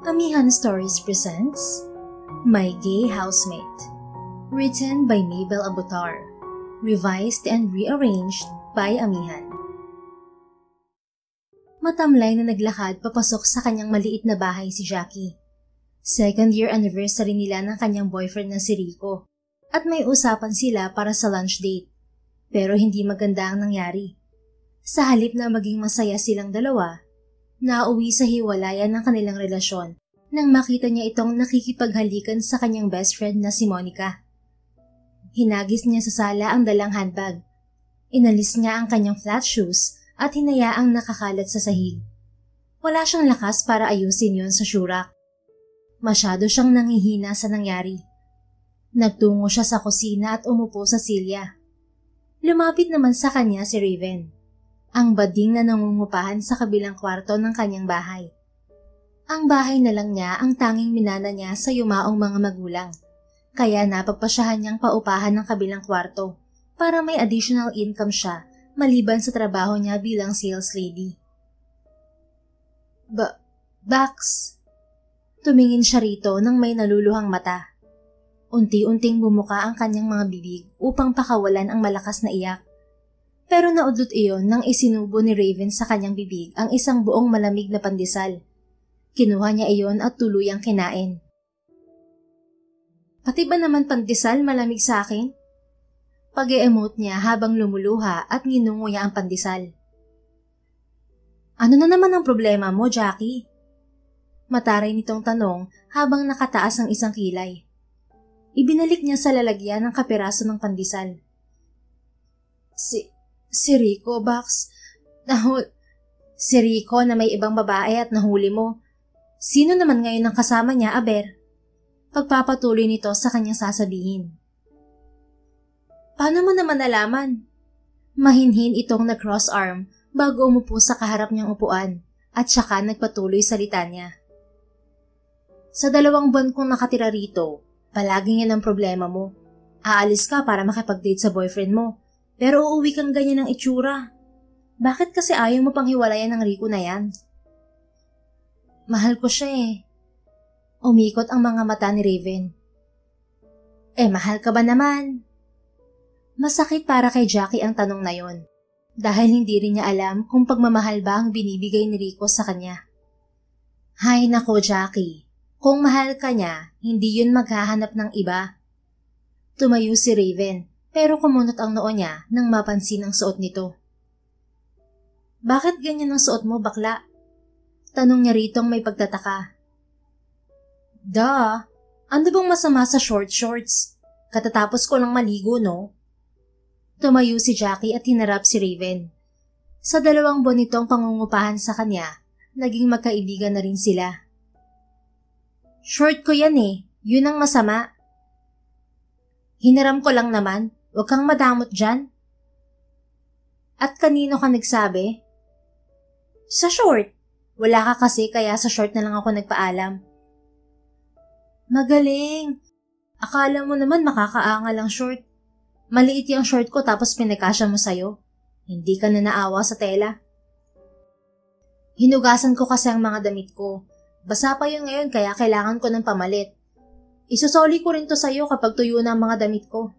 Amihan Stories presents My Gay Housemate. Written by Mabel Abutar. Revised and rearranged by Amihan. Matamlay na naglakad papasok sa kanyang maliit na bahay si Jackie. Second year anniversary nila ng kanyang boyfriend na si Rico. At may usapan sila para sa lunch date. Pero hindi maganda ang nangyari. Sa halip na maging masaya silang dalawa, nauwi sa hiwalayan ng kanilang relasyon nang makita niya itong nakikipaghalikan sa kanyang best friend na si Monica. Hinagis niya sa sala ang dalang handbag. Inalis niya ang kanyang flat shoes at hinayaang nakakalat sa sahig. Wala siyang lakas para ayusin yon sa syurak. Masyado siyang nangihina sa nangyari. Nagtungo siya sa kusina at umupo sa silya. Lumapit naman sa kanya si Raven, ang bading na nangungupahan sa kabilang kwarto ng kanyang bahay. Ang bahay na lang niya ang tanging minana niya sa yumaong mga magulang, kaya napagpasyahan niyang paupahan ng kabilang kwarto para may additional income siya maliban sa trabaho niya bilang sales lady. Bax! Tumingin siya rito nang may naluluhang mata. Unti-unting bumuka ang kanyang mga bibig upang pakawalan ang malakas na iyak. Pero naudlot iyon nang isinubo ni Raven sa kanyang bibig ang isang buong malamig na pandesal. Kinuha niya iyon at tuluyang kinain. Pati ba naman pandesal malamig sa akin? Pag-e-emote niya habang lumuluha at nginunguya ang pandesal. Ano na naman ang problema mo, Jackie? Mataray nitong tanong habang nakataas ang isang kilay. Ibinalik niya sa lalagyan ng kapiraso ng pandesal. Si Rico, Bax. Si Rico na may ibang babae at nahuli mo. Sino naman ngayon ang kasama niya, Aber? Pagpapatuloy nito sa kanyang sasabihin. Paano mo naman nalaman? Mahinhin itong nag-cross arm bago umupo sa kaharap niyang upuan at saka nagpatuloy sa litanya. Sa 2 buwan kong nakatira rito, palaging yan ang problema mo. Aalis ka para makipag-date sa boyfriend mo. Pero uuwi kang ganyan ng itsura. Bakit kasi ayaw mo pang hiwalayan ng Rico na yan? Mahal ko siya eh. Umikot ang mga mata ni Raven. Mahal ka ba naman? Masakit para kay Jackie ang tanong na yon, dahil hindi rin niya alam kung pagmamahal ba ang binibigay ni Rico sa kanya. Hay nako, Jackie. Kung mahal ka niya, hindi yun maghahanap ng iba. Tumayo si Raven. Pero kumunot ang noo niya nang mapansin ang suot nito. Bakit ganyan ang suot mo, bakla? Tanong niya ritong may pagtataka. Ano bang masama sa short shorts? Katatapos ko lang maligo, no? Tumayo si Jackie at hinarap si Raven. Sa 2 buwan nitong pangungupahan sa kanya, naging magkaibigan na rin sila. Short ko yan eh, yun ang masama. Hinaram ko lang naman. Huwag kang madamot dyan. At kanino ka nagsabi? Sa short. Wala ka kasi kaya sa short na lang ako nagpaalam. Magaling. Akala mo naman makakaangal ang short. Maliit yung short ko tapos pinagkasya mo sayo. Hindi ka na naawa sa tela. Hinugasan ko kasi ang mga damit ko. Basa pa yun ngayon kaya kailangan ko ng pamalit. Isusoli ko rin to sayo kapag tuyo na ang mga damit ko.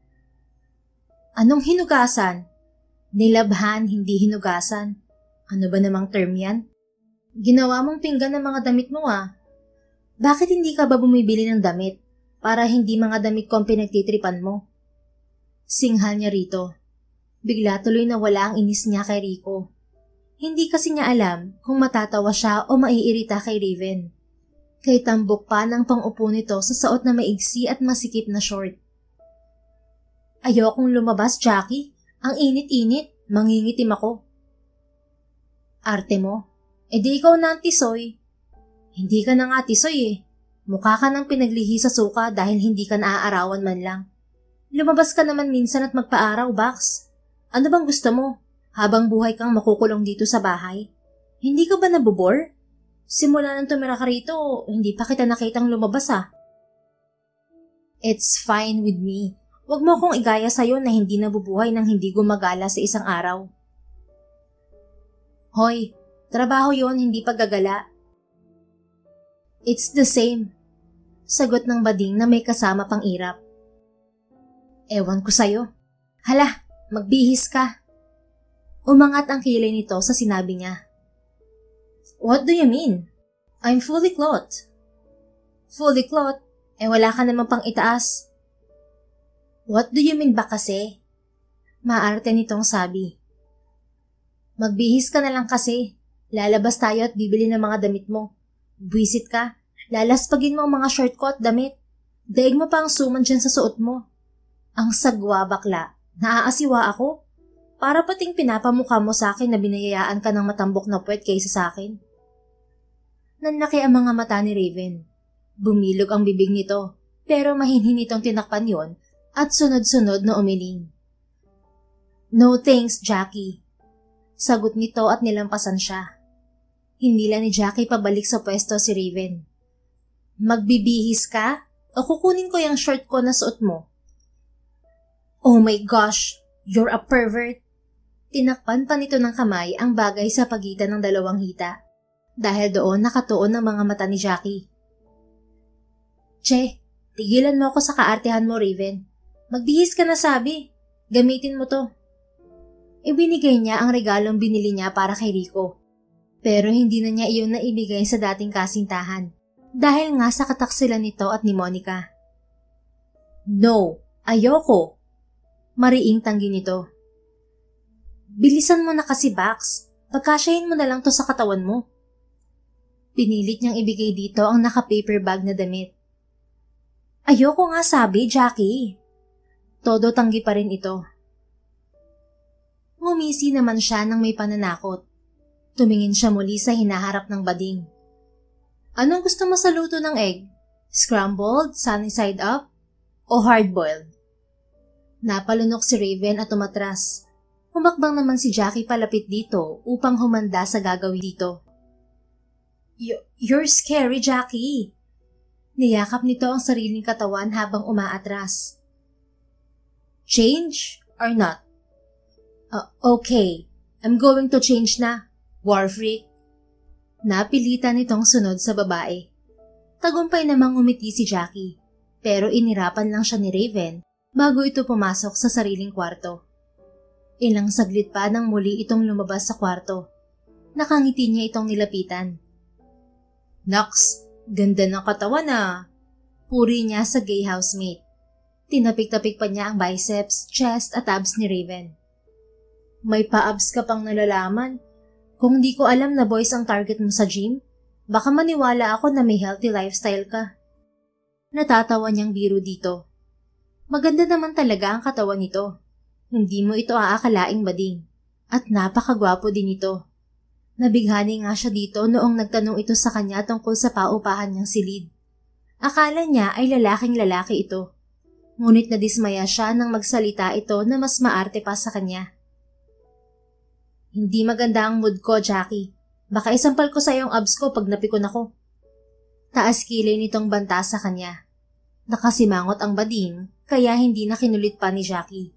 Anong hinugasan? Nilabhan, hindi hinugasan. Ano ba namang term yan? Ginawa mong pinggan ng mga damit mo ah. Bakit hindi ka ba bumibili ng damit para hindi mga damit ko ang pinagtitripan mo? Singhal niya rito. Bigla tuloy na wala ang inis niya kay Rico. Hindi kasi niya alam kung matatawa siya o maiirita kay Raven. Kay tambok pa ng pang-upo nito sa suot na maigsi at masikip na short. Ayokong lumabas, Jackie. Ang init-init. Mangingitim ako. Arte mo? Di ikaw na ang tisoy. Hindi ka na nga tisoy eh. Mukha ka nang pinaglihi sa suka dahil hindi ka naaarawan man lang. Lumabas ka naman minsan at magpaaraw, Bax. Ano bang gusto mo? Habang buhay kang makukulong dito sa bahay? Hindi ka ba nabobore? Simula nang tumira ka rito, hindi pa kita nakitang lumabas ah. It's fine with me. Huwag mo akong igaya sa'yo na hindi nabubuhay nang hindi gumagala sa isang araw. Hoy, trabaho yon, hindi paggagala. It's the same. Sagot ng bading na may kasama pang irap. Ewan ko sa'yo. Hala, magbihis ka. Umangat ang kilay nito sa sinabi niya. What do you mean? I'm fully clothed. Fully clothed? Wala ka naman pang itaas. What do you mean ba kasi? Maarte nitong sabi. Magbihis ka na lang kasi. Lalabas tayo at bibili ng mga damit mo. Buwisit ka. Lalaspagin mo ang mga short ko at damit. Daig mo pa ang suman dyan sa suot mo. Ang sagwa bakla. Naaasiwa ako. Para pating pinapamukha mo sa akin na binayayaan ka ng matambok na puwet kaysa sa akin. Nanlaki ang mga mata ni Raven. Bumilog ang bibig nito, pero mahinhin itong tinakpan yon at sunod-sunod na umiling. No thanks, Jackie. Sagot nito at nilampasan siya. Hindi lang ni Jackie pabalik sa pwesto si Raven. Magbibihis ka? O kukunin ko yung short ko na suot mo? Oh my gosh, you're a pervert. Tinakpan pa nito ng kamay ang bagay sa pagitan ng dalawang hita. Dahil doon nakatuon ang mga mata ni Jackie. Che, tigilan mo ako sa kaartehan mo, Raven. Magbihis ka na sabi. Gamitin mo to. Ibinigay niya ang regalong binili niya para kay Rico. Pero hindi na niya iyon naibigay sa dating kasintahan. Dahil nga sa kataksilan nito at ni Monica. No, ayoko. Mariing tanggi nito. Bilisan mo na kasi, Bax. Pagkasyahin mo na lang to sa katawan mo. Pinilit niyang ibigay dito ang naka-paper bag na damit. Ayoko nga sabi, Jackie. Todo tanggi pa rin ito. Ngumisi naman siya nang may pananakot. Tumingin siya muli sa hinaharap ng bading. Anong gusto mo sa luto ng egg? Scrambled, sunny side up, o hard-boiled? Napalunok si Raven at umatras. Humakbang naman si Jackie palapit dito upang humanda sa gagawin dito. You're scary, Jackie. Niyakap nito ang sariling katawan habang umaatras. Change or not? Okay, I'm going to change na, war freak. Napilitan nitong sunod sa babae. Tagumpay namang umiti si Jackie, pero inirapan lang siya ni Raven bago ito pumasok sa sariling kwarto. Ilang saglit pa nang muli itong lumabas sa kwarto. Nakangiti niya itong nilapitan. Naks, ganda ng katawan ah. Puri niya sa gay housemate. Tinapik-tapik pa niya ang biceps, chest at abs ni Raven. May pa-abs ka pang nalalaman. Kung di ko alam na boys ang target mo sa gym, baka maniwala ako na may healthy lifestyle ka. Natatawa niyang biro dito. Maganda naman talaga ang katawan nito. Hindi mo ito aakalaing bading. At napakagwapo din ito. Nabighani nga siya dito noong nagtanong ito sa kanya tungkol sa paupahan niyang silid. Akala niya ay lalaking lalaki ito. Ngunit nadismaya siya nang magsalita ito na mas maarte pa sa kanya. Hindi maganda ang mood ko, Jackie. Baka isampal ko sa iyong abs ko pag napikon ako. Taas kilay nitong banta sa kanya. Nakasimangot ang bading, kaya hindi na kinulit pa ni Jackie.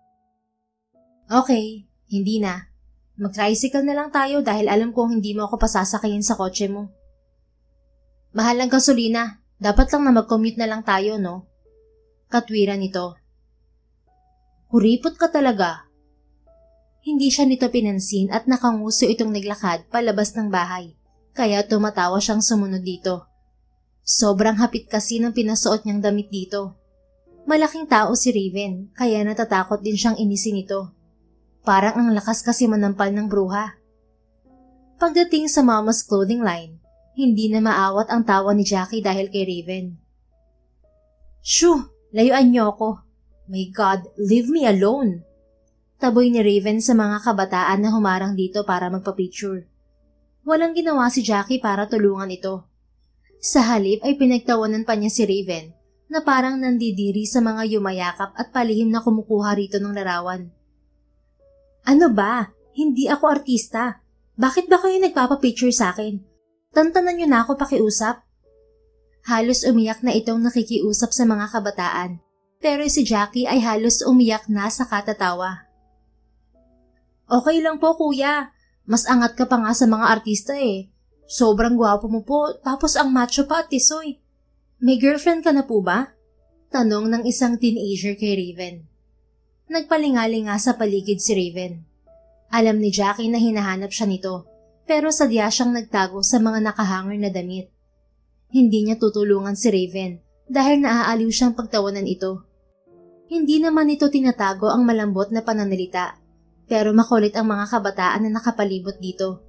Okay, hindi na. Mag-tricycle na lang tayo dahil alam kong hindi mo ako pasasakayin sa kotse mo. Mahal ang gasolina. Dapat lang na mag-commute na lang tayo, no? Katwiran nito. Kuripot ka talaga. Hindi siya nito pinansin at nakanguso itong naglakad palabas ng bahay, kaya tumatawa siyang sumunod dito. Sobrang hapit kasi ng pinasuot niyang damit dito. Malaking tao si Raven, kaya natatakot din siyang inisin ito. Parang ang lakas kasi manampal ng bruha. Pagdating sa Mama's clothing line, hindi na maawat ang tawa ni Jackie dahil kay Raven. Shoo! Layuan niyo ako. My God, leave me alone! Taboy ni Raven sa mga kabataan na humarang dito para magpa-picture. Walang ginawa si Jackie para tulungan ito. Sa halip ay pinagtawanan pa niya si Raven na parang nandidiri sa mga yumayakap at palihim na kumukuha rito ng larawan. Ano ba? Hindi ako artista. Bakit ba kayo nagpapapicture sa akin? Tantanan niyo na ako pakiusap. Halos umiyak na itong nakikiusap sa mga kabataan, pero si Jackie ay halos umiyak na sa katatawa. Okay lang po kuya, mas angat ka pa nga sa mga artista eh. Sobrang gwapo mo po, tapos ang macho pa at tisoy. May girlfriend ka na po ba? Tanong ng isang teenager kay Raven. Nagpalingalinga sa paligid si Raven. Alam ni Jackie na hinahanap siya nito, pero sadya siyang nagtago sa mga nakahanger na damit. Hindi niya tutulungan si Raven dahil naaaliw siyang pagtawanan ito. Hindi naman ito tinatago ang malambot na pananalita, pero makulit ang mga kabataan na nakapalibot dito.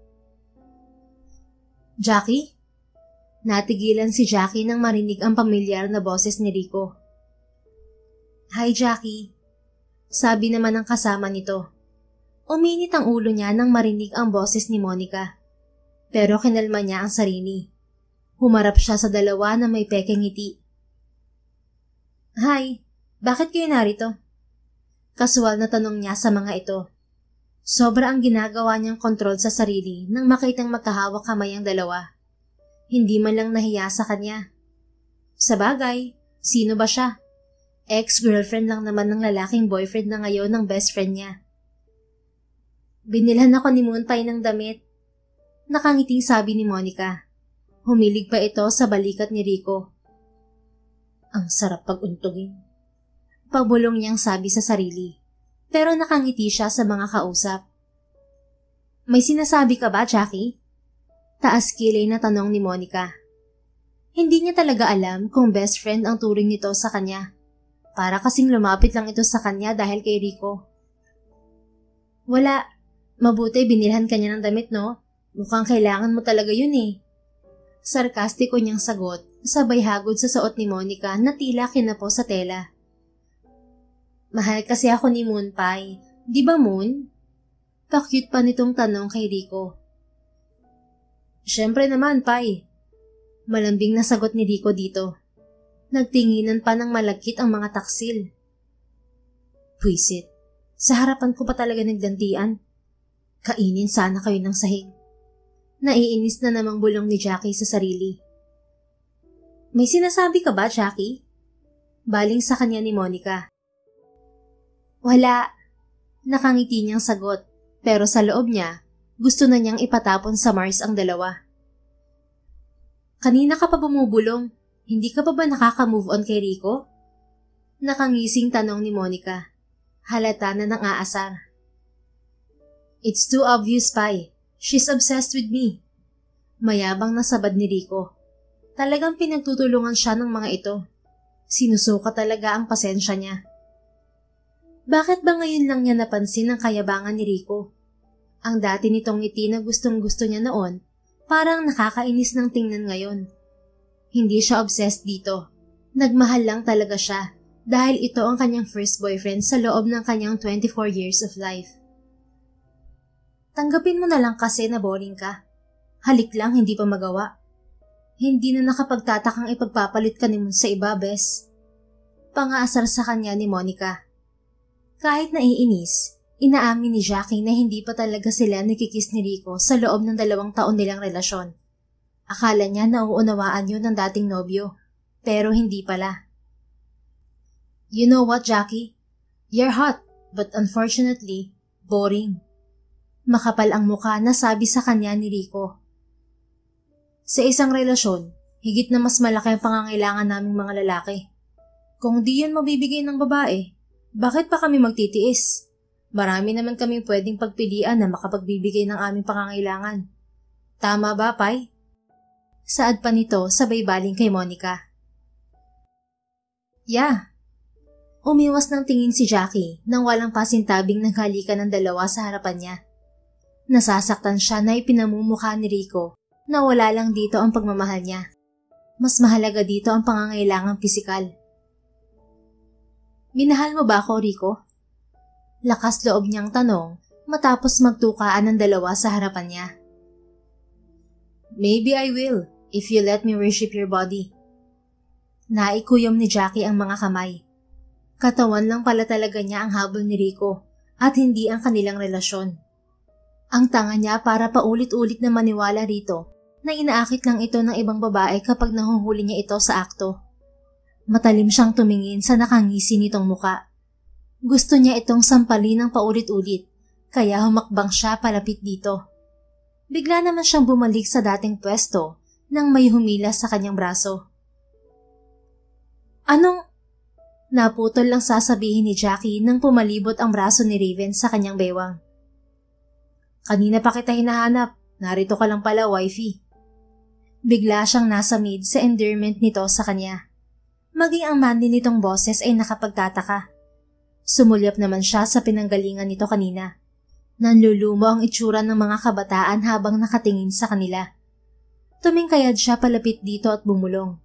Jackie? Natigilan si Jackie nang marinig ang pamilyar na boses ni Rico. Hi Jackie, sabi naman ng kasama nito. Uminit ang ulo niya nang marinig ang boses ni Monica. Pero kinalma niya ang sarili. Humarap siya sa dalawa na may pekeng ngiti. Hi, bakit kayo narito? Kasual na tanong niya sa mga ito. Sobra ang ginagawa niyang kontrol sa sarili nang makitang magkahawak kamay ang dalawa. Hindi man lang nahiya sa kanya. Sabagay, sino ba siya? Ex-girlfriend lang naman ng lalaking boyfriend na ngayon ng best friend niya. Binilhan ako ni Moonpie ng damit. Nakangiting sabi ni Monica. Humilig pa ito sa balikat ni Rico. Ang sarap pag-untugin. Pabulong niyang sabi sa sarili. Pero nakangiti siya sa mga kausap. May sinasabi ka ba, Jackie? Taas kilay na tanong ni Monica. Hindi niya talaga alam kung best friend ang turing nito sa kanya. Para kasing lumapit lang ito sa kanya dahil kay Rico. Wala. Mabuti binilhan ka niya ng damit, no? Mukhang kailangan mo talaga yun eh. Sarkastiko niyang sagot, sabay hagod sa suot ni Monica na tila kinapo sa tela. Mahal kasi ako ni Moonpie. Di ba, Moon? Pa-cute pa nitong tanong kay Rico. Siyempre naman, Pai. Malambing na sagot ni Rico dito. Nagtinginan pa ng malagkit ang mga taksil. Puisit, sa harapan ko pa talaga nagdantian. Kainin sana kayo ng sahig. Naiinis na namang bulong ni Jackie sa sarili. May sinasabi ka ba, Jackie? Baling sa kanya ni Monica. Wala. Nakangiti niyang sagot, pero sa loob niya, gusto na niyang ipatapon sa Mars ang dalawa. Kanina ka pa bumubulong, hindi ka pa ba nakaka-move on kay Rico? Nakangising tanong ni Monica. Halata na ng aasar. It's too obvious, Pai. She's obsessed with me. Mayabang na sabad ni Rico. Talagang pinagtutulungan siya ng mga ito. Sinusuka talaga ang pasensya niya. Bakit ba ngayon lang niya napansin ang kayabangan ni Rico? Ang dati nitong ngiti na gustong-gusto niya noon, parang nakakainis ng tingnan ngayon. Hindi siya obsessed dito. Nagmahal lang talaga siya dahil ito ang kanyang first boyfriend sa loob ng kanyang 24 years of life. Tanggapin mo na lang kasi na boring ka. Halik lang hindi pa magawa. Hindi na nakapagtatakang ipagpapalit ka ni Moon sa iba, bes. Pangaasar sa kanya ni Monica. Kahit naiinis, inaamin ni Jackie na hindi pa talaga sila nakikis ni Rico sa loob ng 2 taon nilang relasyon. Akala niya nauunawaan yun ng dating nobyo, pero hindi pala. You know what, Jackie? You're hot, but unfortunately, boring. Makapal ang mukha na sabi sa kanya ni Rico. Sa isang relasyon, higit na mas malaki ang pangangailangan naming mga lalaki. Kung di yun mabibigay ng babae, bakit pa kami magtitiis? Marami naman kaming pwedeng pagpilian na makapagbibigay ng aming pangangailangan. Tama ba, Pai? Saad pa nito sabay baling kay Monica. Yeah. Umiwas ng tingin si Jackie nang walang pasintabing naghalikan ng dalawa sa harapan niya. Nasasaktan siya na ipinamumukha ni Rico na wala lang dito ang pagmamahal niya. Mas mahalaga dito ang pangangailangang pisikal. Minahal mo ba ako, Rico? Lakas loob niyang tanong matapos magtukaan ng dalawa sa harapan niya. Maybe I will, if you let me worship your body. Naikuyom ni Jackie ang mga kamay. Katawan lang pala talaga niya ang habol ni Rico at hindi ang kanilang relasyon. Ang tanga niya para paulit-ulit na maniwala rito na inaakit lang ito ng ibang babae kapag nahuhuli niya ito sa akto. Matalim siyang tumingin sa nakangisi nitong muka. Gusto niya itong sampalin ng paulit-ulit, kaya humakbang siya palapit dito. Bigla naman siyang bumalik sa dating pwesto nang may humila sa kanyang braso. Anong? Naputol lang sasabihin ni Jackie nang pumalibot ang braso ni Raven sa kanyang bewang. Kanina pa kita hinahanap, narito ka lang pala, wifey. Bigla siyang nasa mid sa endearment nito sa kanya. Maging ang manly nitong boses ay nakapagtataka. Sumulyap naman siya sa pinanggalingan nito kanina. Nanlulumo ang itsura ng mga kabataan habang nakatingin sa kanila. Tumingkayad siya palapit dito at bumulong.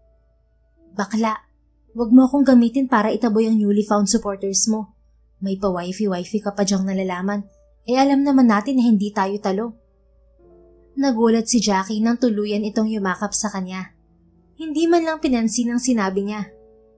Bakla, wag mo akong gamitin para itaboy ang newly found supporters mo. May pa-wifey-wifey ka pa dyang nalalaman. Alam naman natin na hindi tayo talo. Nagulat si Jackie nang tuluyan itong yumakap sa kanya. Hindi man lang pinansin ang sinabi niya.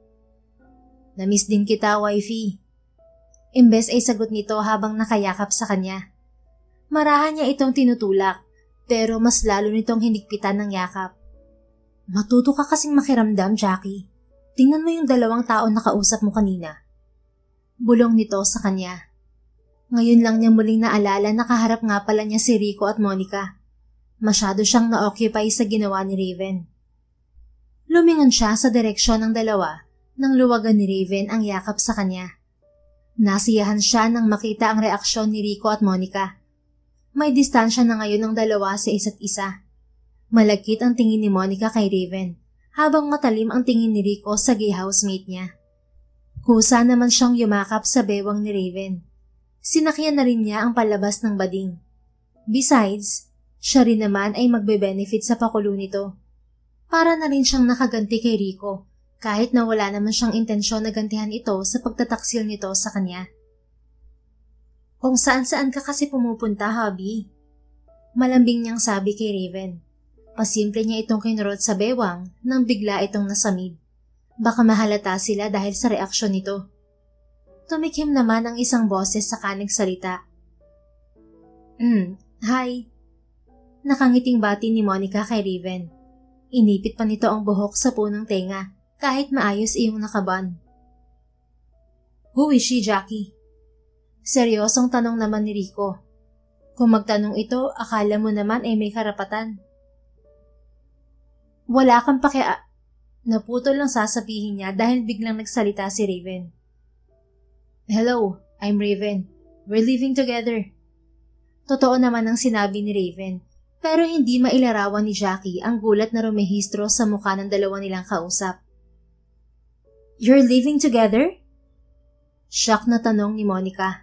Namiss din kita, wifey. Imbes ay sagot nito habang nakayakap sa kanya. Marahan niya itong tinutulak, pero mas lalo nitong hinigpitan ng yakap. Matuto ka kasing makiramdam, Jackie. Tingnan mo yung 2 tao na kausap mo kanina. Bulong nito sa kanya. Ngayon lang niya muling naalala na kaharap nga pala niya si Rico at Monica. Masyado siyang na-occupy sa ginawa ni Raven. Lumingon siya sa direksyon ng 2 nang luwagan ni Raven ang yakap sa kanya. Nasiyahan siya nang makita ang reaksyon ni Rico at Monica. May distansya na ngayon ng 2 sa isa't isa. Malagkit ang tingin ni Monica kay Raven, habang matalim ang tingin ni Rico sa gay housemate niya. Kusa naman siyang yumakap sa bewang ni Raven. Sinakyan na rin niya ang palabas ng bading. Besides, siya rin naman ay magbe-benefit sa pakulo nito. Para na rin siyang nakaganti kay Rico, kahit na wala naman siyang intensyon na gantihan ito sa pagtataksil nito sa kanya. Kung saan-saan ka kasi pumupunta, hubby. Malambing niyang sabi kay Raven. Pasimple niya itong kinurot sa bewang nang bigla itong nasamid. Baka mahalata sila dahil sa reaksyon nito. Tumikim naman ang isang boses sa nagsalita. Hi. Nakangiting bati ni Monica kay Raven. Inipit pa nito ang buhok sa punong tenga kahit maayos iyong nakaban. Who is she, Jackie? Seryosong tanong naman ni Rico. Kung magtanong ito, akala mo naman ay may karapatan. Wala kang Naputol lang sasabihin niya dahil biglang nagsalita si Raven. Hello, I'm Raven. We're living together. Totoo naman ang sinabi ni Raven, pero hindi mailarawan ni Jackie ang gulat na rumehistro sa mukha ng 2 nilang kausap. You're living together? Shock na tanong ni Monica.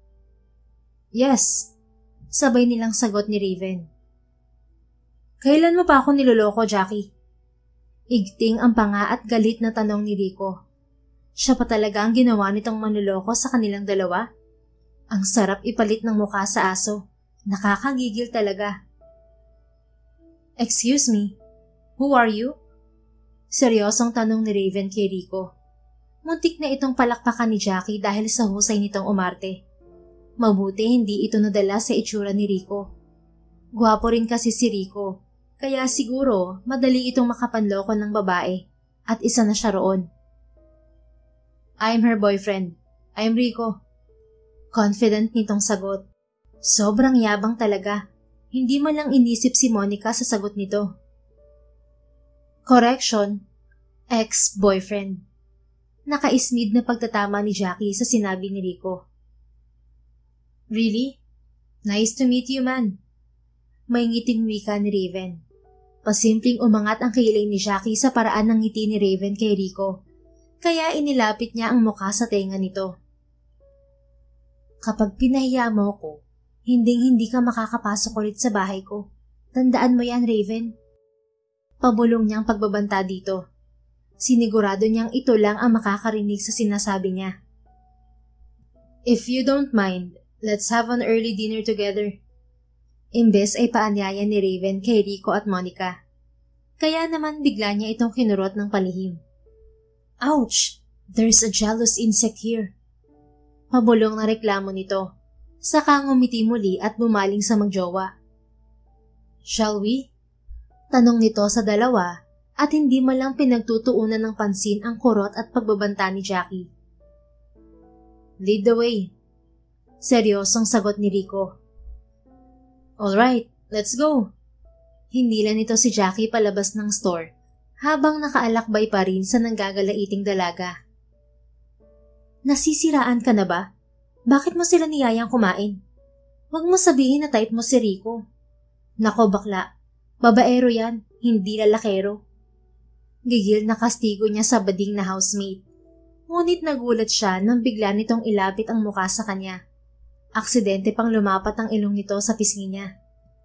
Yes, sabay nilang sagot ni Raven. Kailan mo pa ako niloloko, Jackie? Igting ang panga at galit na tanong ni Rico. Siya pa talaga ang ginawa nitong manloloko sa kanilang 2? Ang sarap ipalit ng mukha sa aso. Nakakagigil talaga. Excuse me, who are you? Seryosong tanong ni Raven kay Rico. Muntik na itong palakpakan ni Jackie dahil sa husay nitong umarte. Mabuti hindi ito nadala sa itsura ni Rico. Gwapo rin kasi si Rico, kaya siguro madali itong makapanloko ng babae at isa na siya roon. I'm her boyfriend. I'm Rico. Confident nitong sagot. Sobrang yabang talaga. Hindi man lang inisip si Monica sa sagot nito. Correction, ex-boyfriend. Nakaismid na pagtatama ni Jackie sa sinabi ni Rico. Really? Nice to meet you, man. May ngiting wika ni Raven. Pasimpleng umangat ang kilay ni Jackie sa paraan ng ngiti ni Raven kay Rico, kaya inilapit niya ang mukha sa tenga nito. Kapag pinahiya mo ko, hindi ka makakapasok ulit sa bahay ko. Tandaan mo yan, Raven. Pabulong niyang pagbabanta dito. Sinigurado niyang ito lang ang makakarinig sa sinasabi niya. If you don't mind, let's have an early dinner together. Imbes ay paanyaya ni Raven kay Rico at Monica. Kaya naman bigla niya itong kinurot ng palihim. Ouch! There's a jealous insect here. Pabulong na reklamo nito. Saka ngumiti muli at bumaling sa magjowa. Shall we? Tanong nito sa 2 at hindi man lang pinagtutuunan ng pansin ang kurot at pagbabanta ni Jackie. Lead the way. Seryosong sagot ni Rico. Alright, Let's go. Hinila nito si Jackie palabas ng store habang nakaalakbay pa rin sa nanggagalaiting dalaga. Nasisiraan ka na ba? Bakit mo sila niyayang kumain? Huwag mo sabihin na type mo si Rico. Nako bakla, babaero yan, hindi lalakero. Gigil na kastigo niya sa bading na housemate. Ngunit nagulat siya nang bigla nitong ilapit ang mukha sa kanya. Aksidente pang lumapat ang ilong nito sa pisngi niya.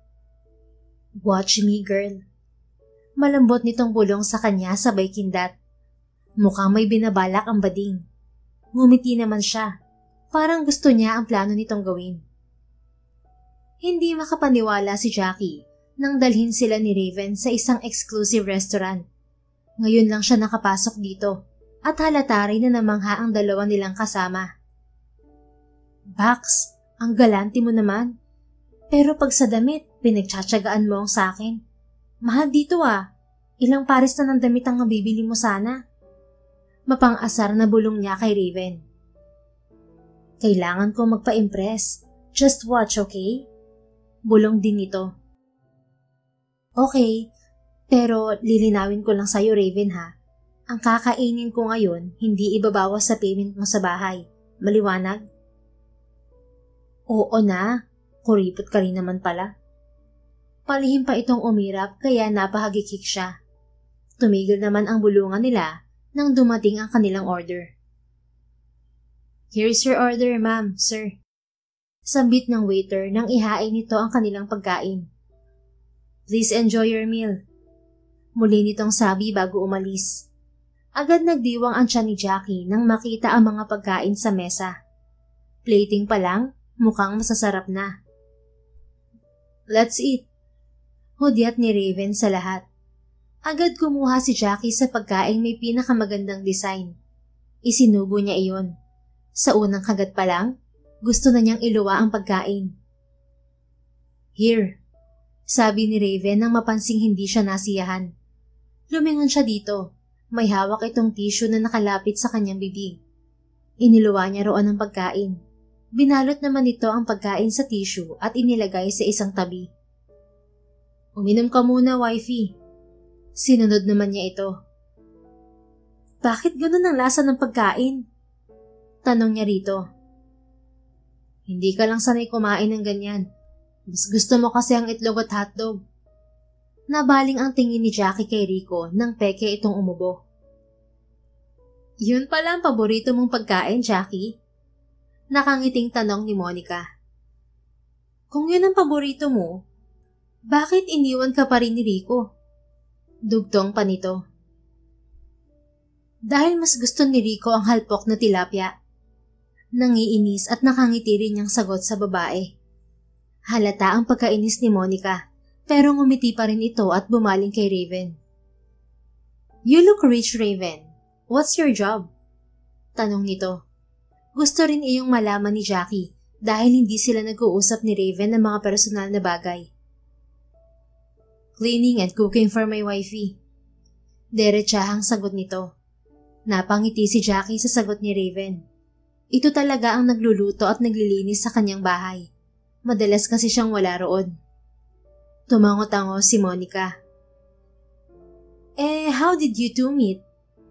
Watch me, girl. Malambot nitong bulong sa kanya sabay kindat. Mukhang may binabalak ang bading. Ngumiti naman siya. Parang gusto niya ang plano nitong gawin. Hindi makapaniwala si Jackie nang dalhin sila ni Raven sa isang exclusive restaurant. Ngayon lang siya nakapasok dito at halata rin na namangha ang dalawa nilang kasama. Bax, ang galante mo naman. Pero pag sa damit, pinagtsatsagaan mo ang sakin. Mahal dito ah. Ilang pares na ng damit ang mabibili mo sana. Mapang-asar na bulong niya kay Raven. Kailangan ko magpa-impress. Just watch, okay? Bulong din nito. Okay, pero lilinawin ko lang sa'yo, Raven ha. Ang kakainin ko ngayon, hindi ibabawas sa payment mo sa bahay. Maliwanag? Oo na. Kuripot ka rin naman pala. Palihim pa itong umirap kaya napahagikik siya. Tumigil naman ang bulungan nila nang dumating ang kanilang order. Here is your order, ma'am, sir. Sambit ng waiter nang ihain nito ang kanilang pagkain. Please enjoy your meal. Muli nitong sabi bago umalis. Agad nagdiwang ang tiyan ni Jackie nang makita ang mga pagkain sa mesa. Plating pa lang, mukhang masasarap na. Let's eat. Hudyat ni Raven sa lahat. Agad kumuha si Jackie sa pagkain may pinakamagandang design. Isinubo niya iyon. Sa unang kagat pa lang, gusto na niyang iluwa ang pagkain. Here, sabi ni Raven nang mapansing hindi siya nasiyahan. Lumingon siya dito. May hawak itong tissue na nakalapit sa kanyang bibig. Iniluwa niya roon ang pagkain. Binalot naman nito ang pagkain sa tissue at inilagay sa isang tabi. Uminom ka muna, wifey. Sinunod naman niya ito. Bakit ganun ang lasa ng pagkain? Tanong niya rito. Hindi ka lang sanay kumain ng ganyan. Mas gusto mo kasi ang itlog at hotdog. Nabaling ang tingin ni Jackie kay Rico nang peke itong umubo. Yun pala ang paborito mong pagkain, Jackie? Nakangiting tanong ni Monica. Kung yun ang paborito mo, bakit iniwan ka pa rin ni Rico? Dugtong pa nito. Dahil mas gusto ni Rico ang halpok na tilapia. Nangiinis at nakangiti rin niyang sagot sa babae. Halata ang pagkainis ni Monica, pero ngumiti pa rin ito at bumaling kay Raven. You look rich, Raven. What's your job? Tanong nito. Gusto rin iyong malaman ni Jackie dahil hindi sila nag-uusap ni Raven ng mga personal na bagay. Cleaning and cooking for my wifey. Derechahang sagot nito. Napangiti si Jackie sa sagot ni Raven. Ito talaga ang nagluluto at naglilinis sa kanyang bahay. Madalas kasi siyang wala roon. Tumango-tango si Monica. How did you two meet?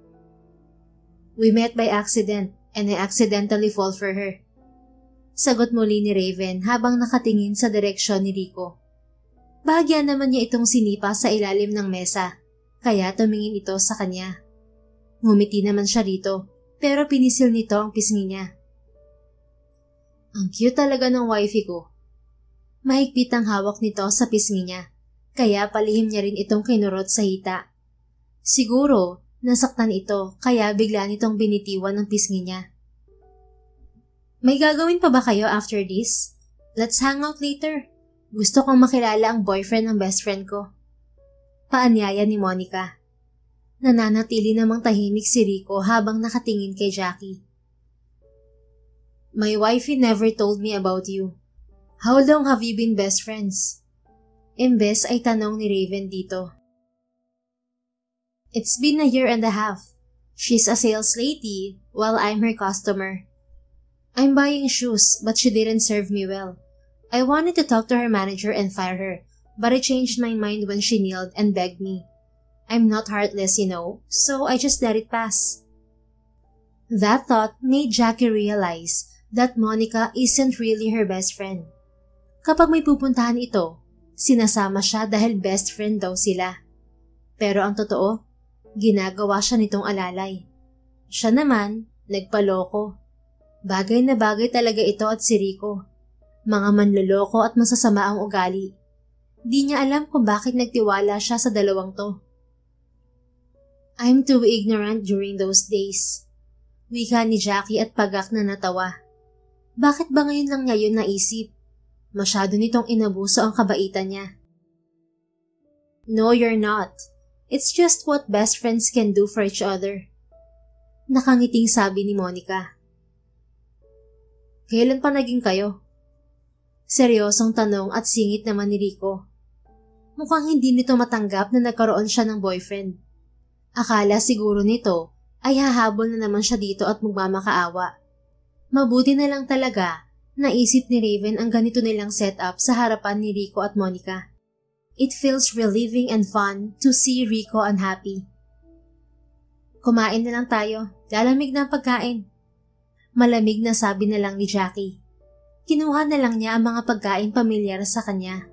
We met by accident and I accidentally fall for her. Sagot muli ni Raven habang nakatingin sa direksyon ni Rico. Bahagya naman niya itong sinipa sa ilalim ng mesa, kaya tumingin ito sa kanya. Ngumiti naman siya rito, pero pinisil nito ang pisngi niya. Ang cute talaga ng wifey ko. Mahigpit ang hawak nito sa pisngi niya, kaya palihim niya rin itong kinurot sa hita. Siguro, nasaktan ito kaya bigla nitong binitiwan ang pisngi niya. May gagawin pa ba kayo after this? Let's hang out later. Gusto kong makilala ang boyfriend ng best friend ko. Paanyaya ni Monica. Nananatili namang tahimik si Rico habang nakatingin kay Jackie. My wifey never told me about you. How long have you been best friends? Imbes ay tanong ni Raven dito. It's been a year and a half. She's a sales lady while I'm her customer. I'm buying shoes but she didn't serve me well. I wanted to talk to her manager and fire her, but I changed my mind when she kneeled and begged me. I'm not heartless, so I just let it pass. That thought made Jackie realize that Monica isn't really her best friend. Kapag may pupuntahan ito, sinasama siya dahil best friend daw sila. Pero ang totoo, ginagawa siya nitong alalay. Siya naman, nagpaloko. Bagay na bagay talaga ito at si Rico. Mga manloloko at masasama ang ugali. Di niya alam kung bakit nagtiwala siya sa dalawang to. I'm too ignorant during those days. Wika ni Jackie at pagak na natawa. Bakit ba ngayon lang niya yun naisip? Masyado nitong inabuso ang kabaitan niya. No, you're not. It's just what best friends can do for each other. Nakangiting sabi ni Monica. Kailan pa naging kayo? Seryosong tanong at singit naman ni Rico. Mukhang hindi nito matanggap na nagkaroon siya ng boyfriend. Akala siguro nito ay hahabol na naman siya dito at magmamakaawa. Mabuti na lang talaga naisip ni Raven ang ganito nilang setup sa harapan ni Rico at Monica. It feels relieving and fun to see Rico unhappy. Kumain na lang tayo, lalamig na ang pagkain. Malamig na sabi na lang ni Jackie. Kinuha na lang niya ang mga pagkain pamilyar sa kanya.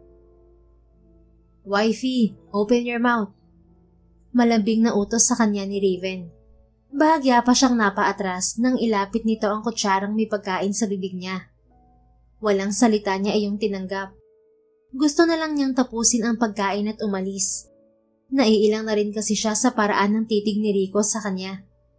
Wifey, open your mouth. Malambing na utos sa kanya ni Raven. Bahagya pa siyang napaatras nang ilapit nito ang kutsarang may pagkain sa bibig niya. Walang salita niya iyong tinanggap. Gusto na lang niyang tapusin ang pagkain at umalis. Naiilang na rin kasi siya sa paraan ng titig ni Rico sa kanya.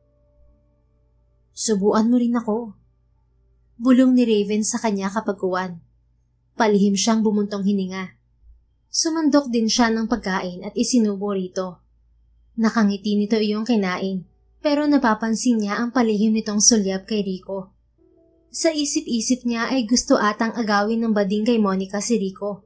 Subuan mo rin ako. Bulong ni Raven sa kanya kapag kuwan. Palihim siyang bumuntong hininga. Sumandok din siya ng pagkain at isinubo rito. Nakangiti nito iyong kinain, pero napapansin niya ang palihim nitong sulyap kay Rico. Sa isip-isip niya ay gusto atang agawin ng bading kay Monica si Rico.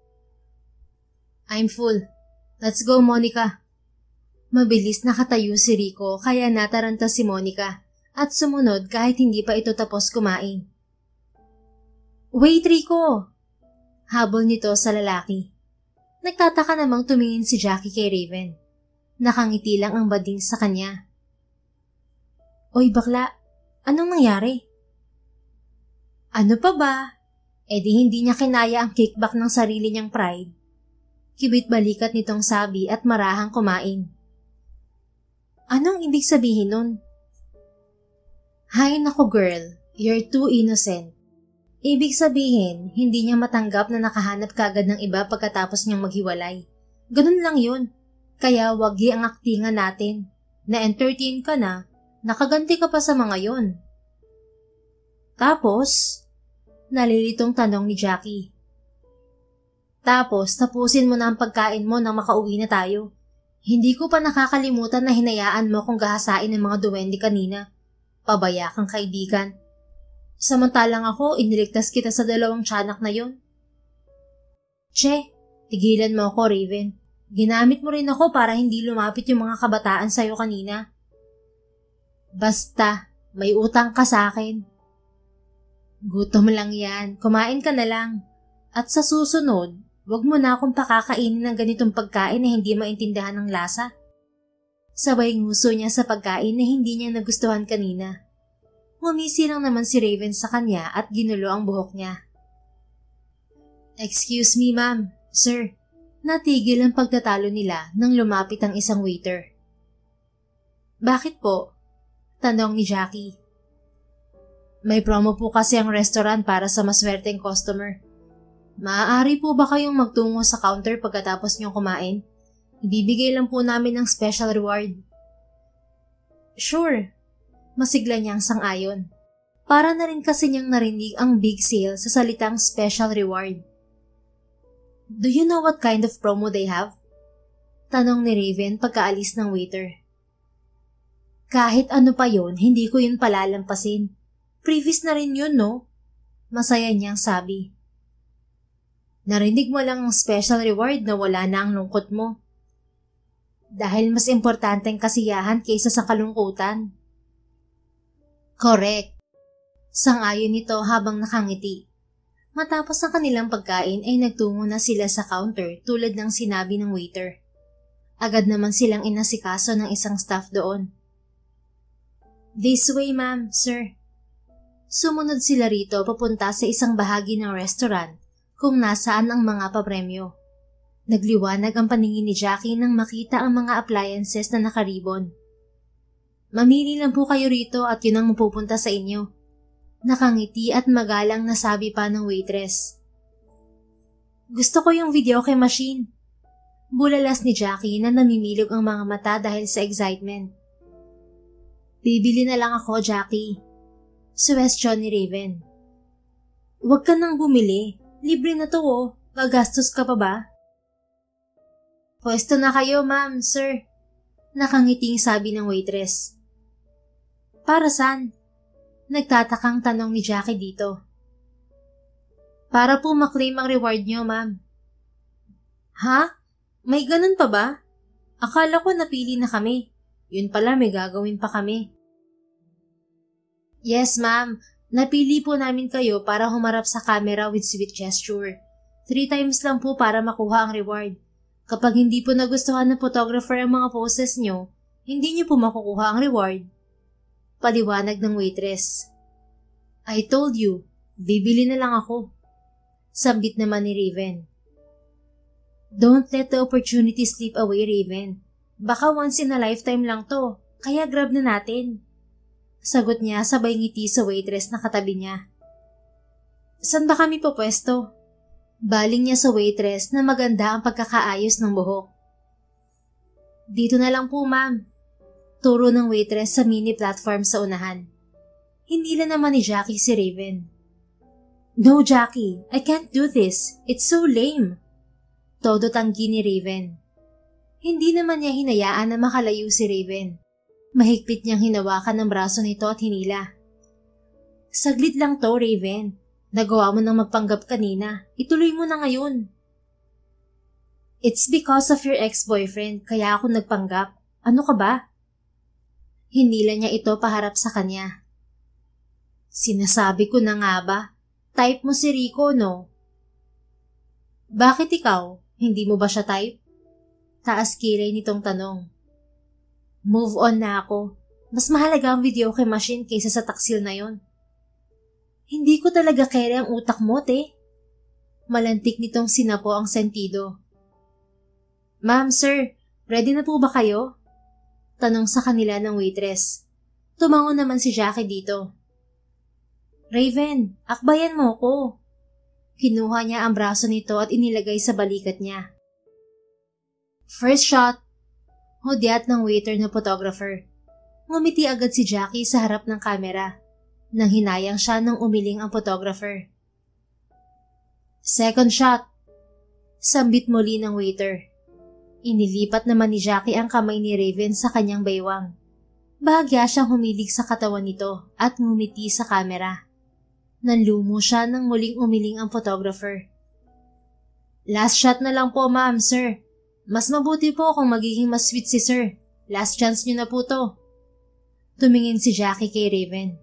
I'm full. Let's go, Monica. Mabilis nakatayo si Rico kaya nataranta si Monica at sumunod kahit hindi pa ito tapos kumain. Wait, Rico! Habol nito sa lalaki. Nagtataka namang tumingin si Jackie kay Raven. Nakangiti lang ang bading sa kanya. Oy bakla, anong nangyari? Ano pa ba? E di hindi niya kinaya ang kickback ng sarili niyang pride. Kibit balikat nitong sabi at marahang kumain. Anong ibig sabihin nun? Hay nako girl, you're too innocent. Ibig sabihin, hindi niya matanggap na nakahanap kagad ng iba pagkatapos niyang maghiwalay. Ganun lang yun. Kaya wag ang aktingan natin. Na-entertain ka na, nakaganti ka pa sa mga yon. Tapos, nalilitong tanong ni Jackie. Tapos, tapusin mo na ang pagkain mo nang makauwi na tayo. Hindi ko pa nakakalimutan na hinayaan mo kung gahasain ng mga duwende kanina. Pabaya kang kaibigan. Samantalang ako, iniligtas kita sa dalawang tiyanak na yon. Che, tigilan mo ako, Raven. Ginamit mo rin ako para hindi lumapit yung mga kabataan sa'yo kanina. Basta, may utang ka sa akin. Gutom lang yan, kumain ka na lang. At sa susunod, wag mo na akong pakakainin ng ganitong pagkain na hindi maintindihan ng lasa. Sabay nguso niya sa pagkain na hindi niya nagustuhan kanina. Ngumisi lang naman si Raven sa kanya at ginulo ang buhok niya. Excuse me, ma'am. Sir. Natigil ang pagtatalo nila nang lumapit ang isang waiter. Bakit po? Tanong ni Jackie. May promo po kasi ang restaurant para sa maswerteng customer. Maaari po ba kayong magtungo sa counter pagkatapos niyong kumain? Ibibigay lang po namin ng special reward. Sure. Masigla niyang sang-ayon. Para na rin kasi niyang narinig ang big sale sa salitang special reward. Do you know what kind of promo they have? Tanong ni Raven pagkaalis ng waiter. Kahit ano pa yon, hindi ko yun palalampasin. Previous na rin yun, no? Masaya niyang sabi. Narinig mo lang ang special reward na wala na ang lungkot mo. Dahil mas importante ang kasiyahan kaysa sa kalungkutan. Correct. Sang-ayon nito habang nakangiti. Matapos ang kanilang pagkain ay nagtungo na sila sa counter tulad ng sinabi ng waiter. Agad naman silang inasikaso ng isang staff doon. "This way, ma'am, sir." Sumunod sila rito papunta sa isang bahagi ng restaurant kung nasaan ang mga papremyo. Nagliwanag ang paningin ni Jackie nang makita ang mga appliances na nakaribon. "Mamili lang po kayo rito at yun ang mapupunta sa inyo." Nakangiti at magalang na sabi pa ng waitress. "Gusto ko yung videoke machine." Bulalas ni Jackie na namimilog ang mga mata dahil sa excitement. "Bibili na lang ako, Jackie." Suwestyon ni Raven. "Huwag ka nang bumili. Libre na to oh. Gagastos ka pa ba?" "Pwesto na kayo, ma'am, sir." Nakangiting sabi ng waitress. "Para saan?" Nagtatakang tanong ni Jackie dito. "Para po maklaim ang reward niyo, ma'am." "Ha? May ganun pa ba? Akala ko napili na kami. Yun pala may gagawin pa kami." "Yes, ma'am. Napili po namin kayo para humarap sa camera with sweet gesture. 3 times lang po para makuha ang reward. Kapag hindi po nagustuhan ng photographer ang mga poses nyo, hindi nyo po makukuha ang reward." Paliwanag ng waitress. "I told you, bibili na lang ako." Sambit naman ni Raven. "Don't let the opportunity slip away, Raven. Baka once in a lifetime lang to, kaya grab na natin." Sagot niya sabay ngiti sa waitress na katabi niya. "Saan ba kami pupwesto?" Baling niya sa waitress na maganda ang pagkakaayos ng buhok. "Dito na lang po, ma'am." Turo ng waitress sa mini platform sa unahan. Hindi lang naman ni Jackie si Raven. "No, Jackie, I can't do this. It's so lame." Todo tanggi ni Raven. Hindi naman niya hinayaan na makalayo si Raven. Mahigpit niyang hinawakan ng braso nito at hinila. "Saglit lang to, Raven. Nagawa mo nang magpanggap kanina. Ituloy mo na ngayon." "It's because of your ex-boyfriend kaya ako nagpanggap. Ano ka ba?" Hinila niya ito paharap sa kanya. "Sinasabi ko na nga ba? Type mo si Rico, no?" "Bakit ikaw? Hindi mo ba siya type?" Taas kilay nitong tanong. "Move on na ako. Mas mahalaga ang videoke machine kaysa sa taksil na yon." "Hindi ko talaga kere ang utak mo, te." Malantik nitong sinapo ang sentido. "Ma'am, sir, ready na po ba kayo?" Tanong sa kanila ng waitress. Tumango naman si Jackie dito. "Raven, akbayan mo ko." Kinuha niya ang braso nito at inilagay sa balikat niya. "First shot." Hudyat ng waiter na photographer. Ngumiti agad si Jackie sa harap ng kamera. Nang hinayang siya nang umiling ang photographer. "Second shot." Sambit muli ng waiter. Inilipat naman ni Jackie ang kamay ni Raven sa kanyang baywang. Bahagya siyang humilig sa katawan nito at ngumiti sa kamera. Nanlumo siya nang muling umiling ang photographer. "Last shot na lang po, ma'am, sir. Mas mabuti po kung magiging mas sweet si sir. Last chance niyo na po to." Tumingin si Jackie kay Raven.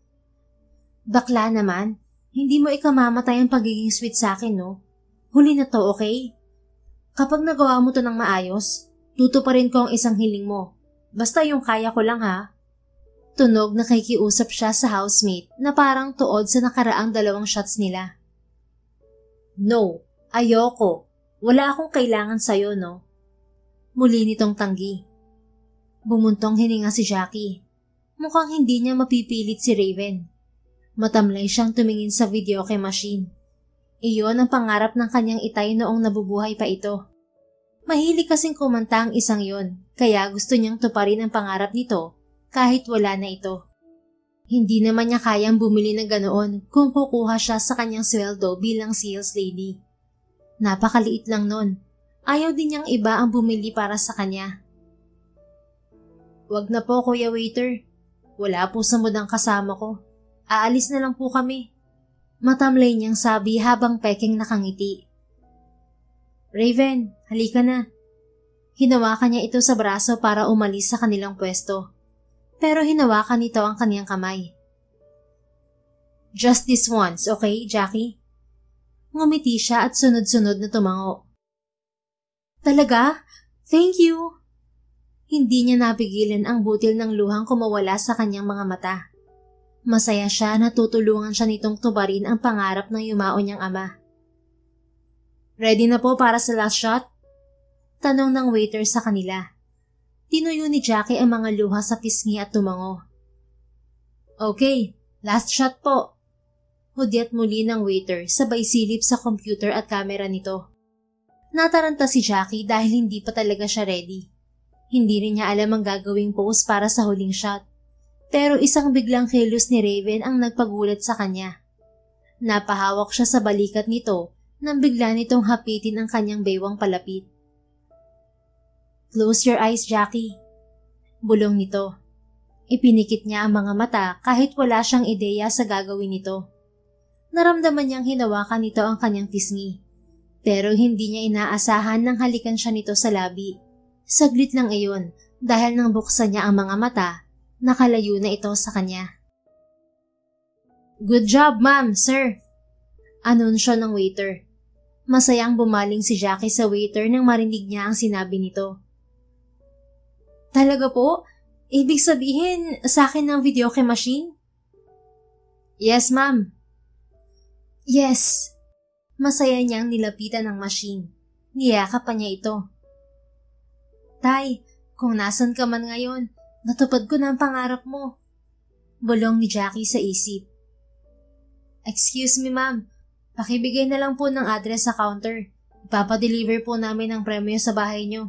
"Bakla naman, hindi mo ikamamatay ang pagiging sweet sa akin, no? Huli na to, okay? Kapag nagawa mo to ng maayos, tutuparin ko ang isang hiling mo. Basta yung kaya ko lang, ha?" Tunog na nakikiusap siya sa housemate na parang tuod sa nakaraang 2 shots nila. "No, ayoko. Wala akong kailangan sa'yo, no?" Muli nitong tanggi. Bumuntong hininga si Jackie. Mukhang hindi niya mapipilit si Raven. Matamlay siyang tumingin sa videoke machine. Iyon ang pangarap ng kanyang itay noong nabubuhay pa ito. Mahilig kasing kumanta ang isang yon, kaya gusto niyang tuparin ang pangarap nito kahit wala na ito. Hindi naman niya kayang bumili ng ganoon kung kukuha siya sa kanyang sweldo bilang sales lady. Napakaliit lang nun. Ayaw din niyang iba ang bumili para sa kanya. "Wag na po, kuya waiter. Wala po sa mood ang kasama ko. Aalis na lang po kami." Matamlay niyang sabi habang peking nakangiti. "Raven, halika na." Hinawakan niya ito sa braso para umalis sa kanilang pwesto. Pero hinawakan nito ang kaniyang kamay. "Just this once, okay, Jackie? Ngumiti siya at sunod-sunod na tumango. Talaga? Thank you! Hindi niya napigilan ang butil ng luhang kumawala sa kanyang mga mata. Masaya siya na tutulungan siya nitong tubarin ang pangarap ng yumao niyang ama. Ready na po para sa last shot? Tanong ng waiter sa kanila. Tinuyo ni Jackie ang mga luha sa pisngi at tumango. Okay, last shot po. Hudyat muli ng waiter sabay silip sa computer at camera nito. Nataranta si Jackie dahil hindi pa talaga siya ready. Hindi rin niya alam ang gagawing pose para sa huling shot. Pero isang biglang kilos ni Raven ang nagpagulat sa kanya. Napahawak siya sa balikat nito nang bigla nitong hapitin ang kanyang baywang palapit. Close your eyes, Jackie. Bulong nito. Ipinikit niya ang mga mata kahit wala siyang ideya sa gagawin nito. Naramdaman niyang hinawakan nito ang kanyang pisngi. Pero hindi niya inaasahan nang halikan siya nito sa labi. Saglit lang iyon dahil nang buksan niya ang mga mata, nakalayo na ito sa kanya. Good job, ma'am, sir. Anunsyo ng waiter. Masayang bumaling si Jackie sa waiter nang marinig niya ang sinabi nito. Talaga po? Ibig sabihin sa akin ng videoke machine? Yes, ma'am. Yes. Masaya niyang nilapitan ng machine. Niyakap pa niya ito. Tay, kung nasan ka man ngayon, natupad ko na ang pangarap mo. Bulong ni Jackie sa isip. Excuse me, ma'am. Pakibigay na lang po ng address sa counter. Ipapadeliver po namin ang premyo sa bahay niyo.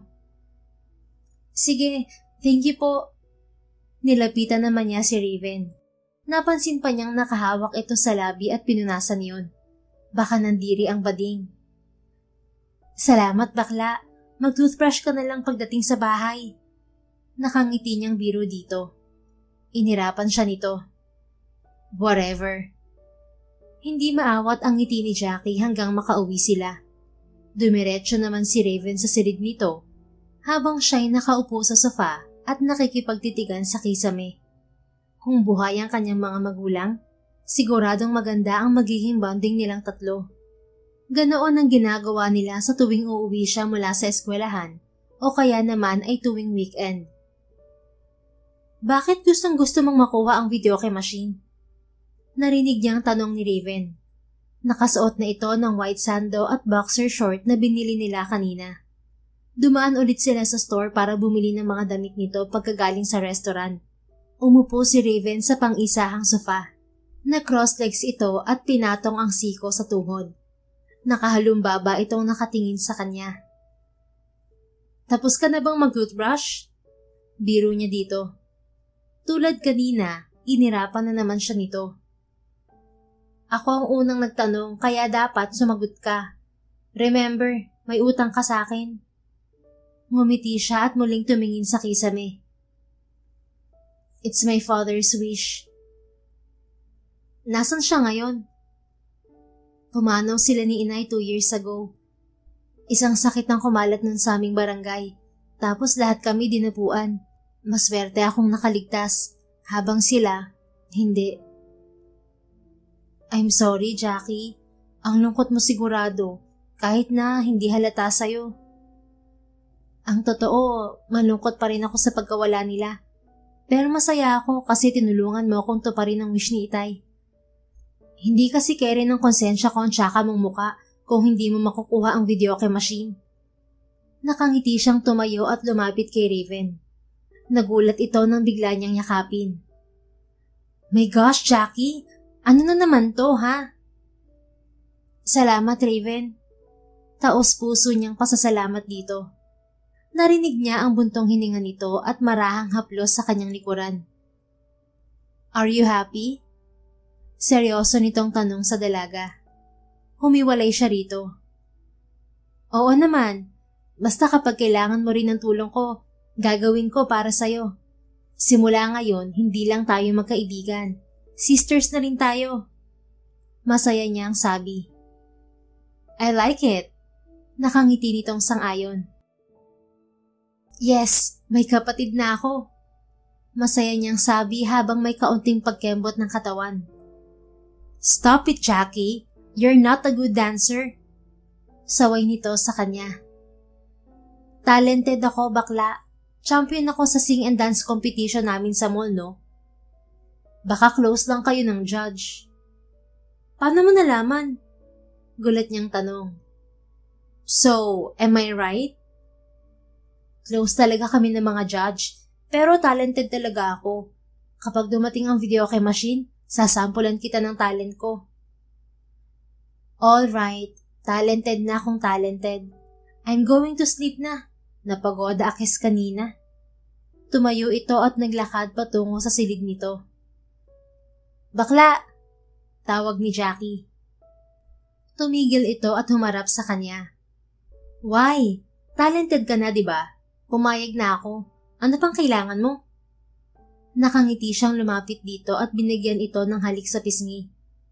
Sige, thank you po. Nilapitan naman niya si Raven. Napansin pa niyang nakahawak ito sa labi at pinunasan yon. Baka nandiri ang bading. Salamat, bakla. Mag-toothbrush ka na lang pagdating sa bahay. Nakangiti niyang biro dito. Inirapan siya nito. Whatever. Hindi maawat ang ngiti ni Jackie hanggang makauwi sila. Dumiretso naman si Raven sa silid nito habang siya'y nakaupo sa sofa at nakikipagtitigan sa kisame. Kung buhay ang kanyang mga magulang, siguradong maganda ang magiging bonding nilang tatlo. Ganoon ang ginagawa nila sa tuwing uuwi siya mula sa eskwelahan o kaya naman ay tuwing weekend. Bakit gustong gusto mong makuha ang videoke machine? Narinig niyang tanong ni Raven. Nakasuot na ito ng white sando at boxer short na binili nila kanina. Dumaan ulit sila sa store para bumili ng mga damit nito pagkagaling sa restaurant. Umupo si Raven sa pang-isahang sofa. Na-cross-legs ito at pinatong ang siko sa tuhod. Nakahalumbaba itong nakatingin sa kanya. Tapos ka na bang mag-toothbrush? Biro niya dito. Tulad kanina, inirapan na naman siya nito. Ako ang unang nagtanong kaya dapat sumagot ka. Remember, may utang ka sa akin. Ngumiti siya at muling tumingin sa kisame. It's my father's wish. Nasaan siya ngayon? Pumanaw sila ni inay 2 years ago. Isang sakit ang kumalat nun sa aming barangay. Tapos lahat kami dinapuan. Maswerte akong nakaligtas. Habang sila, hindi. I'm sorry, Jackie. Ang lungkot mo sigurado, kahit na hindi halata sa'yo. Ang totoo, malungkot pa rin ako sa pagkawala nila. Pero masaya ako kasi tinulungan mo akong tuparin ang wish ni Itay. Hindi kasi kere ng konsensya ko ang tsaka mong muka kung hindi mo makukuha ang videoke machine. Nakangiti siyang tumayo at lumapit kay Raven. Nagulat ito nang bigla niyang yakapin. My gosh, Jackie! Ano na naman to, ha? Salamat, Raven. Taos puso niyang pasasalamat dito. Narinig niya ang buntong hininga nito at marahang haplos sa kanyang likuran. Are you happy? Seryoso nitong tanong sa dalaga. Humiwalay siya rito. Oo naman. Basta kapag kailangan mo rin ng tulong ko, gagawin ko para sa'yo. Simula ngayon, hindi lang tayo magkaibigan. Sisters na rin tayo. Masaya niyang sabi. I like it. Nakangiti nitong sang-ayon. Yes, may kapatid na ako. Masaya niyang sabi habang may kaunting pagkembot ng katawan. Stop it, Jackie. You're not a good dancer. Saway nito sa kanya. Talented ako, bakla. Champion ako sa sing and dance competition namin sa mall, no? Baka close lang kayo ng judge. Paano mo nalaman? Gulat niyang tanong. So, am I right? Close talaga kami ng mga judge, pero talented talaga ako. Kapag dumating ang videoke machine, sasampulan kita ng talent ko. Alright, talented na akong talented. I'm going to sleep na. Napagoda akis kanina. Tumayo ito at naglakad patungo sa silid nito. Bakla! Tawag ni Jackie. Tumigil ito at humarap sa kanya. Why? Talented ka na, diba? Pumayag na ako. Ano pang kailangan mo? Nakangiti siyang lumapit dito at binigyan ito ng halik sa pisngi.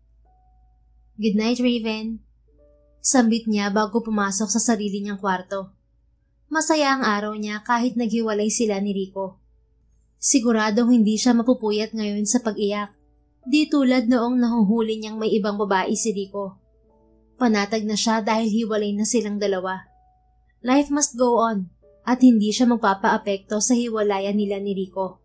Good night, Raven. Sambit niya bago pumasok sa sarili niyang kwarto. Masaya ang araw niya kahit naghiwalay sila ni Rico. Siguradong hindi siya mapupuyat ngayon sa pag-iyak. Di tulad noong nahuhuli niyang may ibang babae si Rico. Panatag na siya dahil hiwalay na silang dalawa. Life must go on at hindi siya magpapaapekto sa hiwalayan nila ni Rico.